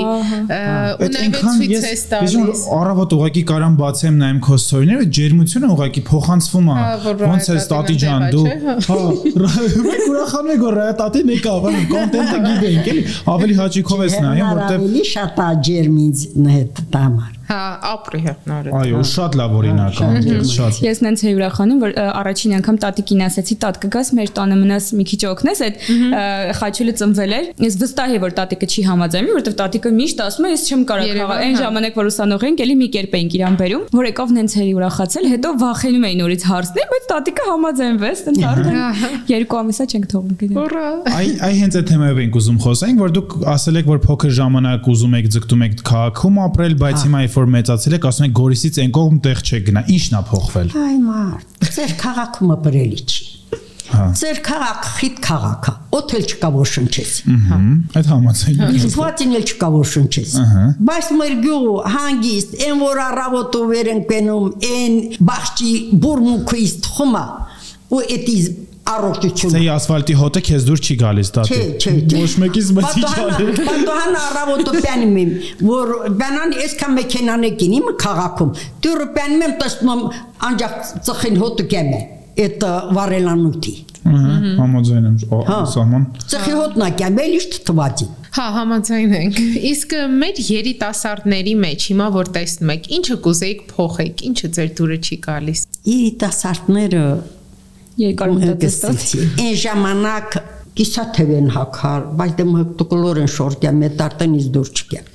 ու նաև ցույց ես տալիս։ Առավոտ ուղակի կարամ բացեմ նայեմ քո ստորիները, ջերմությունը ուղակի փոխանցվում է։ Ոնց է տատի ջան դու։ Հա, մենք ուրախանում ենք որ տատին եկավ, կոնտենտը գիտենք էլի, ավելի հաճիկով ես նայում, որտեղ ավելի շատ է ջերմից հետ տամար։ Հա, ապրի հեղնարը։ Այո, շատ լավ օրինակ է, շատ։ Ես նենց էի ուրախանում, որ առաջին անգամ տատիկին ասեցի, տատ կգաս մեր տանը մնաս մի քիչ օգնես, այդ խաչուլը ծնվել էր։ Ես վստահ եմ, որ տատիկը չի համաձայնվի, որովհետև տատիկը միշտ ասում է, ես չեմ կարող խաղալ։ Այն ժամանակ որ ուսանող էինք, էլի մի կերպ էինք իրան բերում, որ եկավ նենց էի ուրախացել, հետո վախենում էի նորից հարցնել, բայց տատիկը համաձայնվեց, տենց արդեն երկու ամիսա չենք թողում գիտեմ։ Այ այ հենց այդ թեմայով ենք ուզում խոսենք, որ դուք ասել եք, որ փոքր ժամանակ ուզում եք ձգտում եք քաղաքում ապրել, բայց հիմա երբ որ մեծացել եք, ասում եք Գորիսից այն կողմ տեղ չեք գնա։ Ի՞նչն է փոխվել։ Այ մարդ, ձեր քաղաքը մպրելի չի։ Ձեր քաղաքը խիտ քաղաք է, օթել չկա որ շնչես։ Այդ համաձայն եմ։ Սվատին էլ չկա որ շնչես։ Բայց մեր գյուղը հանգիստ, այն որ առավոտը վեր ենք գնում, այն բախճի բուրմունքից թխումա, ու էտի առողջություն։ Ցեի ասֆալտի հոտը քեզ դուր չի գալիս, տատի։ Չէ, չէ։ Ոչ մեկից մտի չալի։ Բանդոհան առավոտը պյանում եմ, որ բանան այսքան մեքենան է գինի քաղաքում։ Դուրը պյանում եմ, տեսնում անջակ ծխին հոտը կեմ է, այդ վարելանուտի։ Համաձայն եմ, սահման։ Ծխի հոտն է կեմ, էլ իշտ թվացի։ Հա, համաձայն ենք։ Իսկ մեր երիտասարդների մեջ հիմա որ տեսնում եք, ինչը կուզեիք փոխեք, ինչը ձեր դուրը չի գալիս։ Երիտասարդները երկար մտածած։ Այն ժամանակ կիսա թևեն հակար, բայց դեմ հկտուկլոր են շորտյա մետարտենից դուր չկեմ։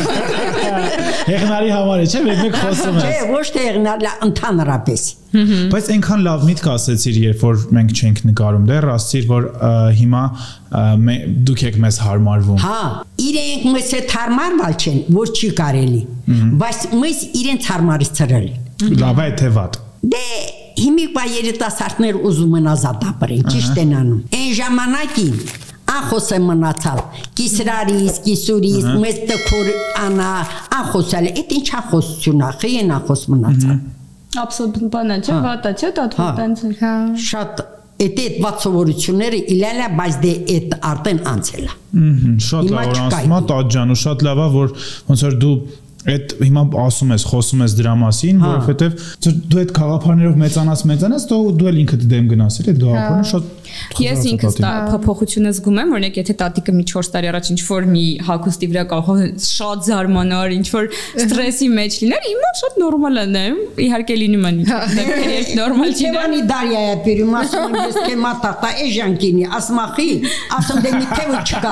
Հեղնարի համար է, չէ՞, մեկ-մեկ խոսում ես։ Չէ, ոչ թե հեղնարի, ընդհանրապես։ Բայց այնքան լավ միտք ասեցիր, երբ որ մենք չենք նկարում, դեռ ասացիր, որ հիմա դուք եք մեզ հարմարվում։ Հա, իրենք մեզ հետ հարմարվալ չեն, որ չի կարելի, բայց մեզ իրենց հարմարից ծրել։ Լավ է թե վատ։ Դե հիմիկվա երիտասարդներ ուզում են ազատ ապրեն, ճիշտ են անում։ Այն ժամանակին անխոս է մնացալ, կիսրարից, կիսուրից, մեծ տքոր անա, անխոսալ է, էդ ինչ անխոսություն է, խի են անխոս մնացալ։ Absolut բանա չէ, վատա չէ, տատվում տենց է։ Շատ էդ էդ վատ սովորությունները իլել է, բայց դե էդ արդեն անցել է։ Շատ լավ որ ասում է Տաճ ջան, ու շատ լավ է, որ ոնց որ դու այդ հիմա ասում ես, խոսում ես դրա մասին, որովհետև դու այդ գաղափարներով մեծանաս, մեծանաս, դու էլ ինքդ դեմ գնաս, էլի գաղափարը շատ Ես ինքս փոփոխությունը զգում եմ, օրինակ եթե տատիկը մի չորս տարի առաջ ինչ-որ մի հագուստի վրա կարող շատ զարմանար, ինչ-որ ստրեսի մեջ լիներ, հիմա շատ նորմալ է, իհարկե լինում են դեպքեր նորմալ չի։ Չևանի Դարիա է բերում, ասում եմ ես կեմա տատա էժանկինի, ասմախի, ասում դե մի թևը չկա։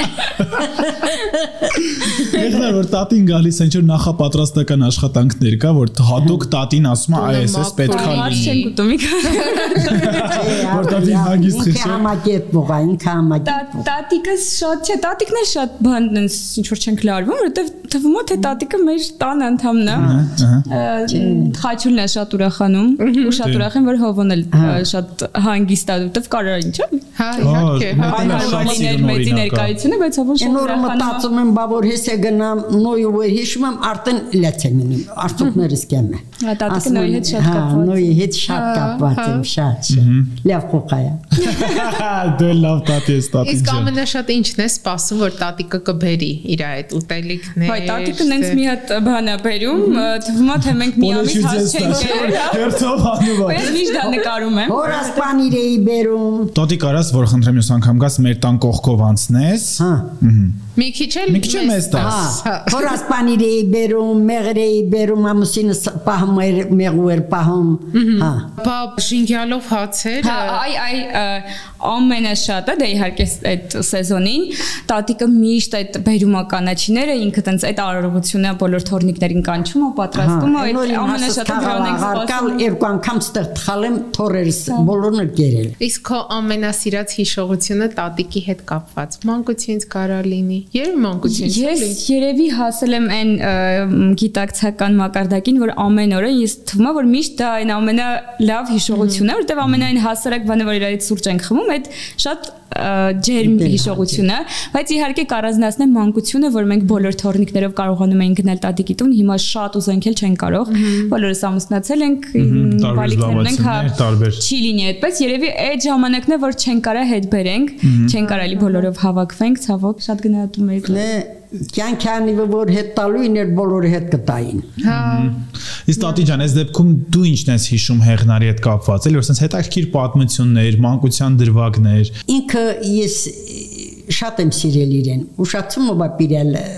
Եղնար որ տատին գալիս են ինչ-որ նախապատրաստական աշխատանքներ կա, որ հատուկ տատին ասում է այս էս պետք է լինի։ Որ տատին հագիստ Ինքը համակերպող է, ինքը համակերպող։ Տատիկը շատ չէ, տատիկն էլ շատ բան ինչ-որ չենք լարվում, որովհետև թվում է թե տատիկը մեր տան անդամն է։ Խաչուլն է շատ ուրախանում, ու շատ ուրախ եմ, որ Հովոն էլ շատ հանգիստ է, որովհետև կարա ինչ է։ Հա, իհարկե, հայրենիներ մեծի ներկայությունը, բայց Հովոն շատ ուրախանում։ Նոր մտածում եմ, բա որ հեսե գնամ, նոյ ու հիշում եմ, արդեն լաց եմ ինում, արցունքներս կեմ է։ Տատիկը նոյի հետ շատ կապված։ Հա, նոյի հետ շատ կապված եմ, շատ։ Լավ խոխա է։ Դե լավ տատի ես տատի ջան։ Իսկ ամենաշատ ինչն է սպասում, որ տատիկը կբերի իր այդ ուտելիքներ։ Հայ տատիկը նենց մի հատ բան է բերում, թվում է թե մենք մի ամիս հաս չենք եղել։ Հերթով անում է։ Ես միշտ դա նկարում եմ։ Հորս պանիր էի բերում։ Տոտի կարաս, որ խնդրեմ ես անգամ գաս մեր տան կողքով անցնես։ Հա։ Մի քիչ էլ մի քիչ մեզ տաս։ Հորս պանիր էի բերում, մեղր էի բերում, ամուսինս պահում էր, մեղու էր պահում։ Հա։ Բա շինգյալով հացեր։ Այ այ ամենաշատը դե իհարկե այդ սեզոնին տատիկը միշտ այդ բերումա կանաչիները ինքը տենց այդ արարողությունը բոլոր թորնիկներին կանչում ու պատրաստում այդ ամենաշատը դրան ենք սպասում երկու անգամ ստեղ թխալեմ թորերս բոլորն գերել։ Իսկ քո ամենասիրած հիշողությունը տատիկի հետ կապված մանկությունից կարա լինի։ Երբ մանկությունից ես երևի հասել եմ այն գիտակցական մակարդակին, որ ամեն օրը ես թվում է որ միշտ դա այն ամենալավ հիշողությունն է, որտեղ ամենայն հասարակ բանը որ իրարից սուրճ ենք խմում, այդ շատ ջերմ հիշողություն է, բայց իհարկե կառանձնացնեմ մանկությունը, որ մենք բոլոր թորնիկներով կարողանում ենք գնել տատիկի տուն, հիմա շատ ուզենք էլ չենք կարող, բոլորս ամուսնացել ենք, բալիկներ ունենք, հա, չի լինի այդպես, երևի այդ ժամանակն է, որ չենք կարա հետ բերենք, չենք կարելի բոլորով հավաքվենք, ցավոք, շատ գնահատում եք։ Կյանքանի որ հետ տալու իներ բոլորը հետ կտային։ Հա։ Իսկ տատի ջան, այս դեպքում դու ինչն ես հիշում Հեղնարի հետ կապված, էլի որ sense հետաքրքիր պատմություններ, մանկության դրվագներ։ Ինքը ես շատ եմ սիրել իրեն, ուշացումը բա բերել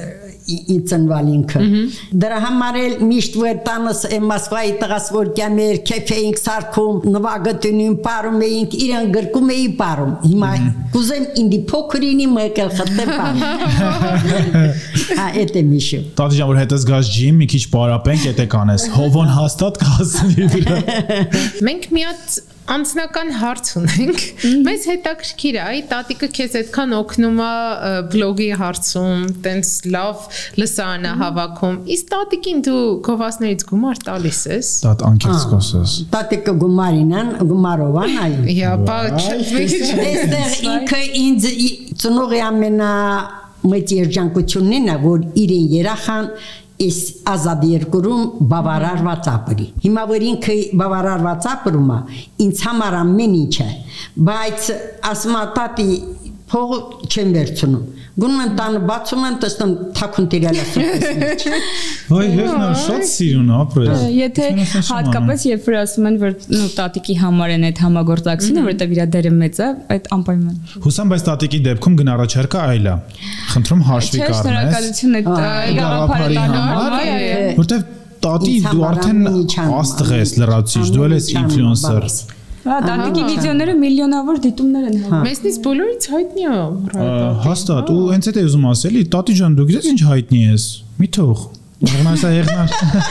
ինցնվալ ինքը։ Դրա համար էլ միշտ որ տանս Մոսկվայի տղաս որ կամեր քեֆ էինք սարքում, նվագտունին պարում էինք, իրեն գրկում էի պարում։ Հիմա կուզեմ ինձ փոքրինի մեկել խտեմ պարում։ Հա, էդ է միշը։ Տատի ջան, որ հետս գազ ջիմ, մի քիչ պարապենք, էդ է կանես։ Հովոն հաստատ կհասնի դրա։ Մենք մի հատ անձնական հարց ունենք։ Մեզ հետաքրքիր է, այ տատիկը քեզ այդքան օգնում է բլոգի հարցում, տենց լավ լսարան է հավաքում։ Իսկ տատիկին դու գովասներից գումար տալիս ես։ Տատ անկեղծ կասես։ Տատիկը գումարինան, գումարով ան այ։ Իա, բա Այստեղ ինքը ինձ ծնողի ամենա մեծ երջանկությունն է, որ իրեն երախան Is ազատ երկրում բավարարված ապրի։ Հիմա որ ինքը բավարարված ապրում է, ինձ համար ամեն ինչ է, բայց ասում է տատի փող չեմ վերցնում։ Գնում եմ տանը բացում եմ, տեսնում թաքուն տիրել է։ Ոյ, հերնա շատ սիրուն ապրես։ Եթե հատկապես երբ որ ասում են որ նո տատիկի համար են այդ համագործակցությունը, որովհետև իր դերը մեծ է, այդ անպայման։ Հուսամ, բայց տատիկի դեպքում գնառաչարկը այլ է։ Խնդրում հաշվի կառնես։ Շնորհակալություն այդ գաղափարի համար, որտեվ տատի դու արդեն աստղ ես լրացուցիչ, դու ես ինֆլուենսեր։ Հա, տատիկի վիդեոները միլիոնավոր դիտումներ են հա։ Մեզնից բոլորից հայտնի է։ Հաստատ, ու հենց այդ է ուզում ասել, տատի ջան, դու գիտես ինչ հայտնի ես։ Մի թող։ Եղնասա եղնար։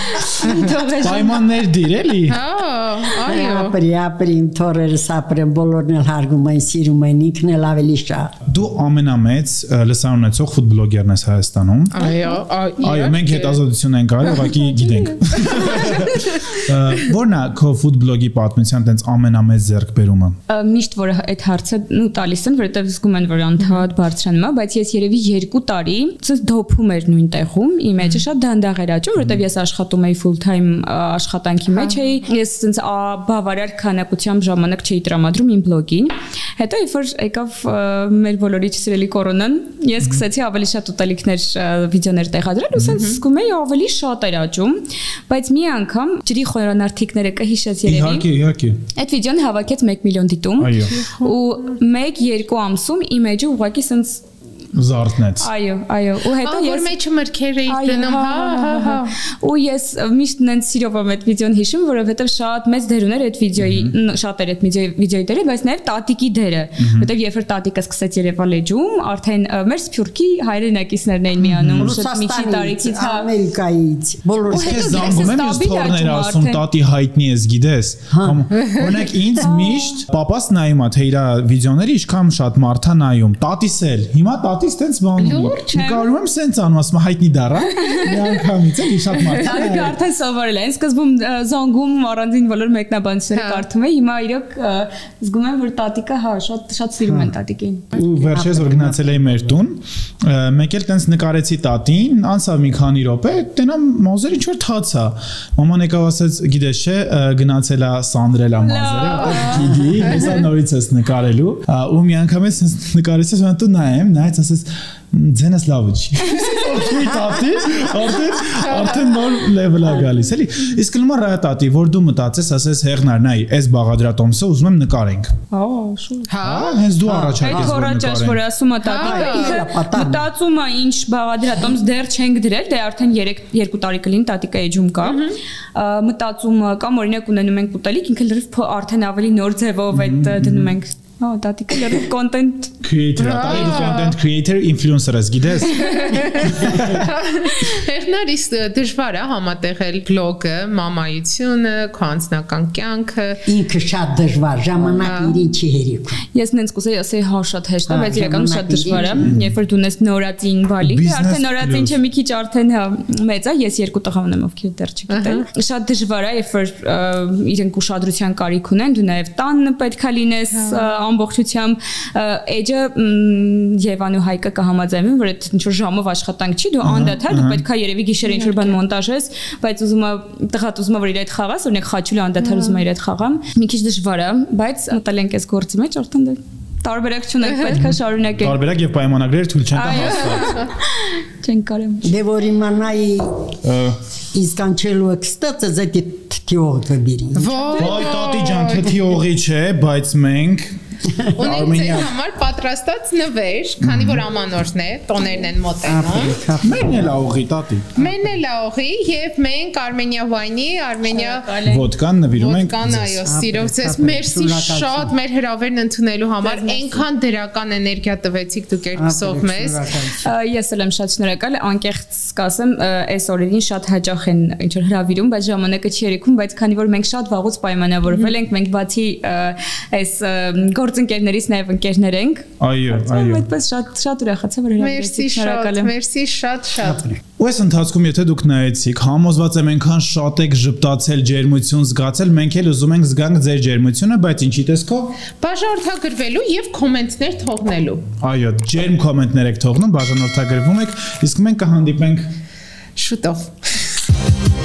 Պայմաններ դիր էլի։ Հա, այո։ Ապրի, ապրի, իմ թորերը սապրեն, բոլորն էլ հարգում են, սիրում են, ինքն էլ ավելի շատ։ Դու ամենամեծ լսարան ունեցող ֆուտբոլոգերն ես Հայաստանում։ Այո, այո, մենք հետազոտություն ենք արել, ուղղակի գիտենք։ Որն է քո ֆուտբոլոգի պատմության տենց ամենամեծ ձեռքբերումը։ Միշտ որ այդ հարցը ու տալիս են, որովհետև զգում են որ անդադ բարձրանում է, բայց ես երևի երկու տարի ցած դոփում էր նույն տեղում, իմ էջը շատ դանդաղ էր աճում, որովհետև ես աշխատում էի full time աշխատանքի մեջ էի, ես ցած բավարար քանակությամբ ժամանակ չէի տրամադրում իմ բլոգին։ Հետո երբ որ եկավ մեր բոլորի սիրելի կորոնան, ես սկսեցի ավելի շատ ուտելիքներ վիդեոներ տեղադրել ու ցած զգում էի ավելի շատ էր աճում, բայց մի անգամ ջրի խորանարդիկները կհիշես երևի։ Իհարկե, իհարկե։ Այդ վիդեոն հավաքեց մեկ միլիոն դիտում։ Ու մեկ երկու ամսում իմ էջը ուղղակի ցած Զարթնեց։ Այո, այո, ու հետո ես մեջը մրգեր էի դնում, հա, հա, հա։ Ու ես միշտ նենց սիրով եմ այդ վիդեոն հիշում, որովհետև շատ մեծ դեր ուներ այդ վիդեոյի, շատ էր այդ վիդեոյի դերը, բայց նաև տատիկի դերը, որովհետև երբ որ տատիկը սկսեց երևալ էջում, արդեն մեր սփյուռքի հայրենակիցներն էին միանում, շատ միջի տարիքից, հա, Ամերիկայից, բոլորս Ես զանգում եմ, ես թորներ ասում, տատի հայտնի ես, գիտես։ Օրինակ ինձ միշտ պապաս նայում է, թե իր վիդեոները ինչքան շատ մարդ է նայում, տատիս էլ։ Հիմա տատիս տենց բանում է։ Նկարում եմ սենց անում, ասում հայտնի դառա։ Մի անգամից էլի շատ մարդ։ Տատիկը արդեն սովորել է։ Այն սկզբում զանգում առանձին բոլոր մեկնաբանությունները կարդում էի, հիմա իրոք զգում եմ, որ տատիկը հա շատ շատ սիրում են տատիկին։ Ու վերջերս որ գնացել էի մեր տուն, մեկ էլ տենց նկարեցի տատին, անցավ մի քանի րոպե, տենամ մազերը ինչ որ թաց է։ Մաման եկավ ասեց, գիտես չէ, գնացել է սանդրել է մազերը, գիտի, հեսա նորից ես նկարելու։ Ու մի անգամից նկարեցի, ասում տու նայեմ, նայեց ասեց ձենս լավ չի։ Օքեյ տատի, արդեն արդեն նոր լեվել է գալիս, էլի։ Իսկ լմա ռայ տատի, որ դու մտածես, ասես հեղնար, նայ, այս բաղադրատոմսը ուզում եմ նկարենք։ Հա, շուտ։ Հա, հենց դու առաջարկես որ նկարենք։ Որ ասում է տատիկը, ինքը մտածում է ինչ բաղադրատոմս դեռ չենք դրել, դե արդեն երկու տարի կլինի տատիկը էջում կա։ Մտածում կամ օրինակ ունենում ենք ուտելիք, ինքը լրիվ արդեն ավելի նոր ձևով այդ դնում ենք։ Հա, տատիկը լրիվ content creator, տատի դու content creator influencer ես, գիտես։ Հերնար իսկ դժվար է համատեղել բլոգը, մամայությունը, քո անձնական կյանքը։ Ինքը շատ դժվար, ժամանակը իրեն չի հերիքում։ Ես նենց կուզեի ասեի հա շատ հեշտ է, բայց իրականում շատ դժվար է, երբ որ դու ունես նորածին բալիկ, արդեն նորածին չէ մի քիչ արդեն հա մեծ է, ես երկու տղա ունեմ, ովքեր դեռ չգիտեն։ Շատ դժվար է, երբ որ իրենք ուշադրության կարիք ունեն, դու նաև տանը պետք է լինես ամբողջությամբ էջը Եվան ու Հայկը կհամաձայնվեն, որ այդ ինչ որ ժամով աշխատանք չի, դու անդադար, դու պետք է երևի գիշերը ինչ որ բան մոնտաժես, բայց ուզում է տղատ ուզում է որ իր այդ խաղաս, օրինակ Խաչուլը անդադար ուզում է իր այդ խաղա, մի քիչ դժվար է, բայց մտել ենք այս գործի մեջ, արդեն դե տարբերակ չունենք, պետք է շարունակենք։ Տարբերակ եւ պայմանագրեր թույլ չեն տա հաստատ։ Չեն կարեմ։ Դե որ իմանայի իսկանչելու կստացը զետի թիողը բերի։ Ոյ տատի ջան, թե թիողի չէ, բայց մենք Ունենք ձեր համար պատրաստած նվեր, քանի որ ամանորն է, տոներն են մոտենում։ Մերն էլ աղի տատի։ Մերն էլ աղի եւ մենք Armenia wine-ի, Armenia ոդկան նվիրում ենք։ Ոդկան, այո, սիրով ձեզ։ Մերսի շատ մեր հրավերն ընդունելու համար, այնքան դրական էներգիա տվեցիք դուք երկուսով մեզ։ Ես էլ եմ շատ շնորհակալ, անկեղծ կասեմ, այս օրերին շատ հաճախ են ինչ որ հրավիրում, բայց ժամանակը չի երիքում, բայց քանի որ մենք շատ վաղուց պայմանավորվել ենք, մենք բացի այս գործընկերներից նաև ընկերներ ենք։ Այո, այո։ Այդպես շատ շատ ուրախացա, որ հրավիրեցիք, շնորհակալ եմ։ Մերսի շատ շատ։ Ու այս ընթացքում եթե դուք նայեցիք, համոզված եմ այնքան շատ եք ժպտացել, ջերմություն զգացել, մենք էլ ուզում ենք զգանք ձեր ջերմությունը, բայց ինչի տեսքով։ Բաժանորդագրվելու եւ կոմենտներ թողնելու։ Այո, ջերմ կոմենտներ եք թողնում, բաժանորդագրվում եք, իսկ մենք կհանդիպենք շուտով։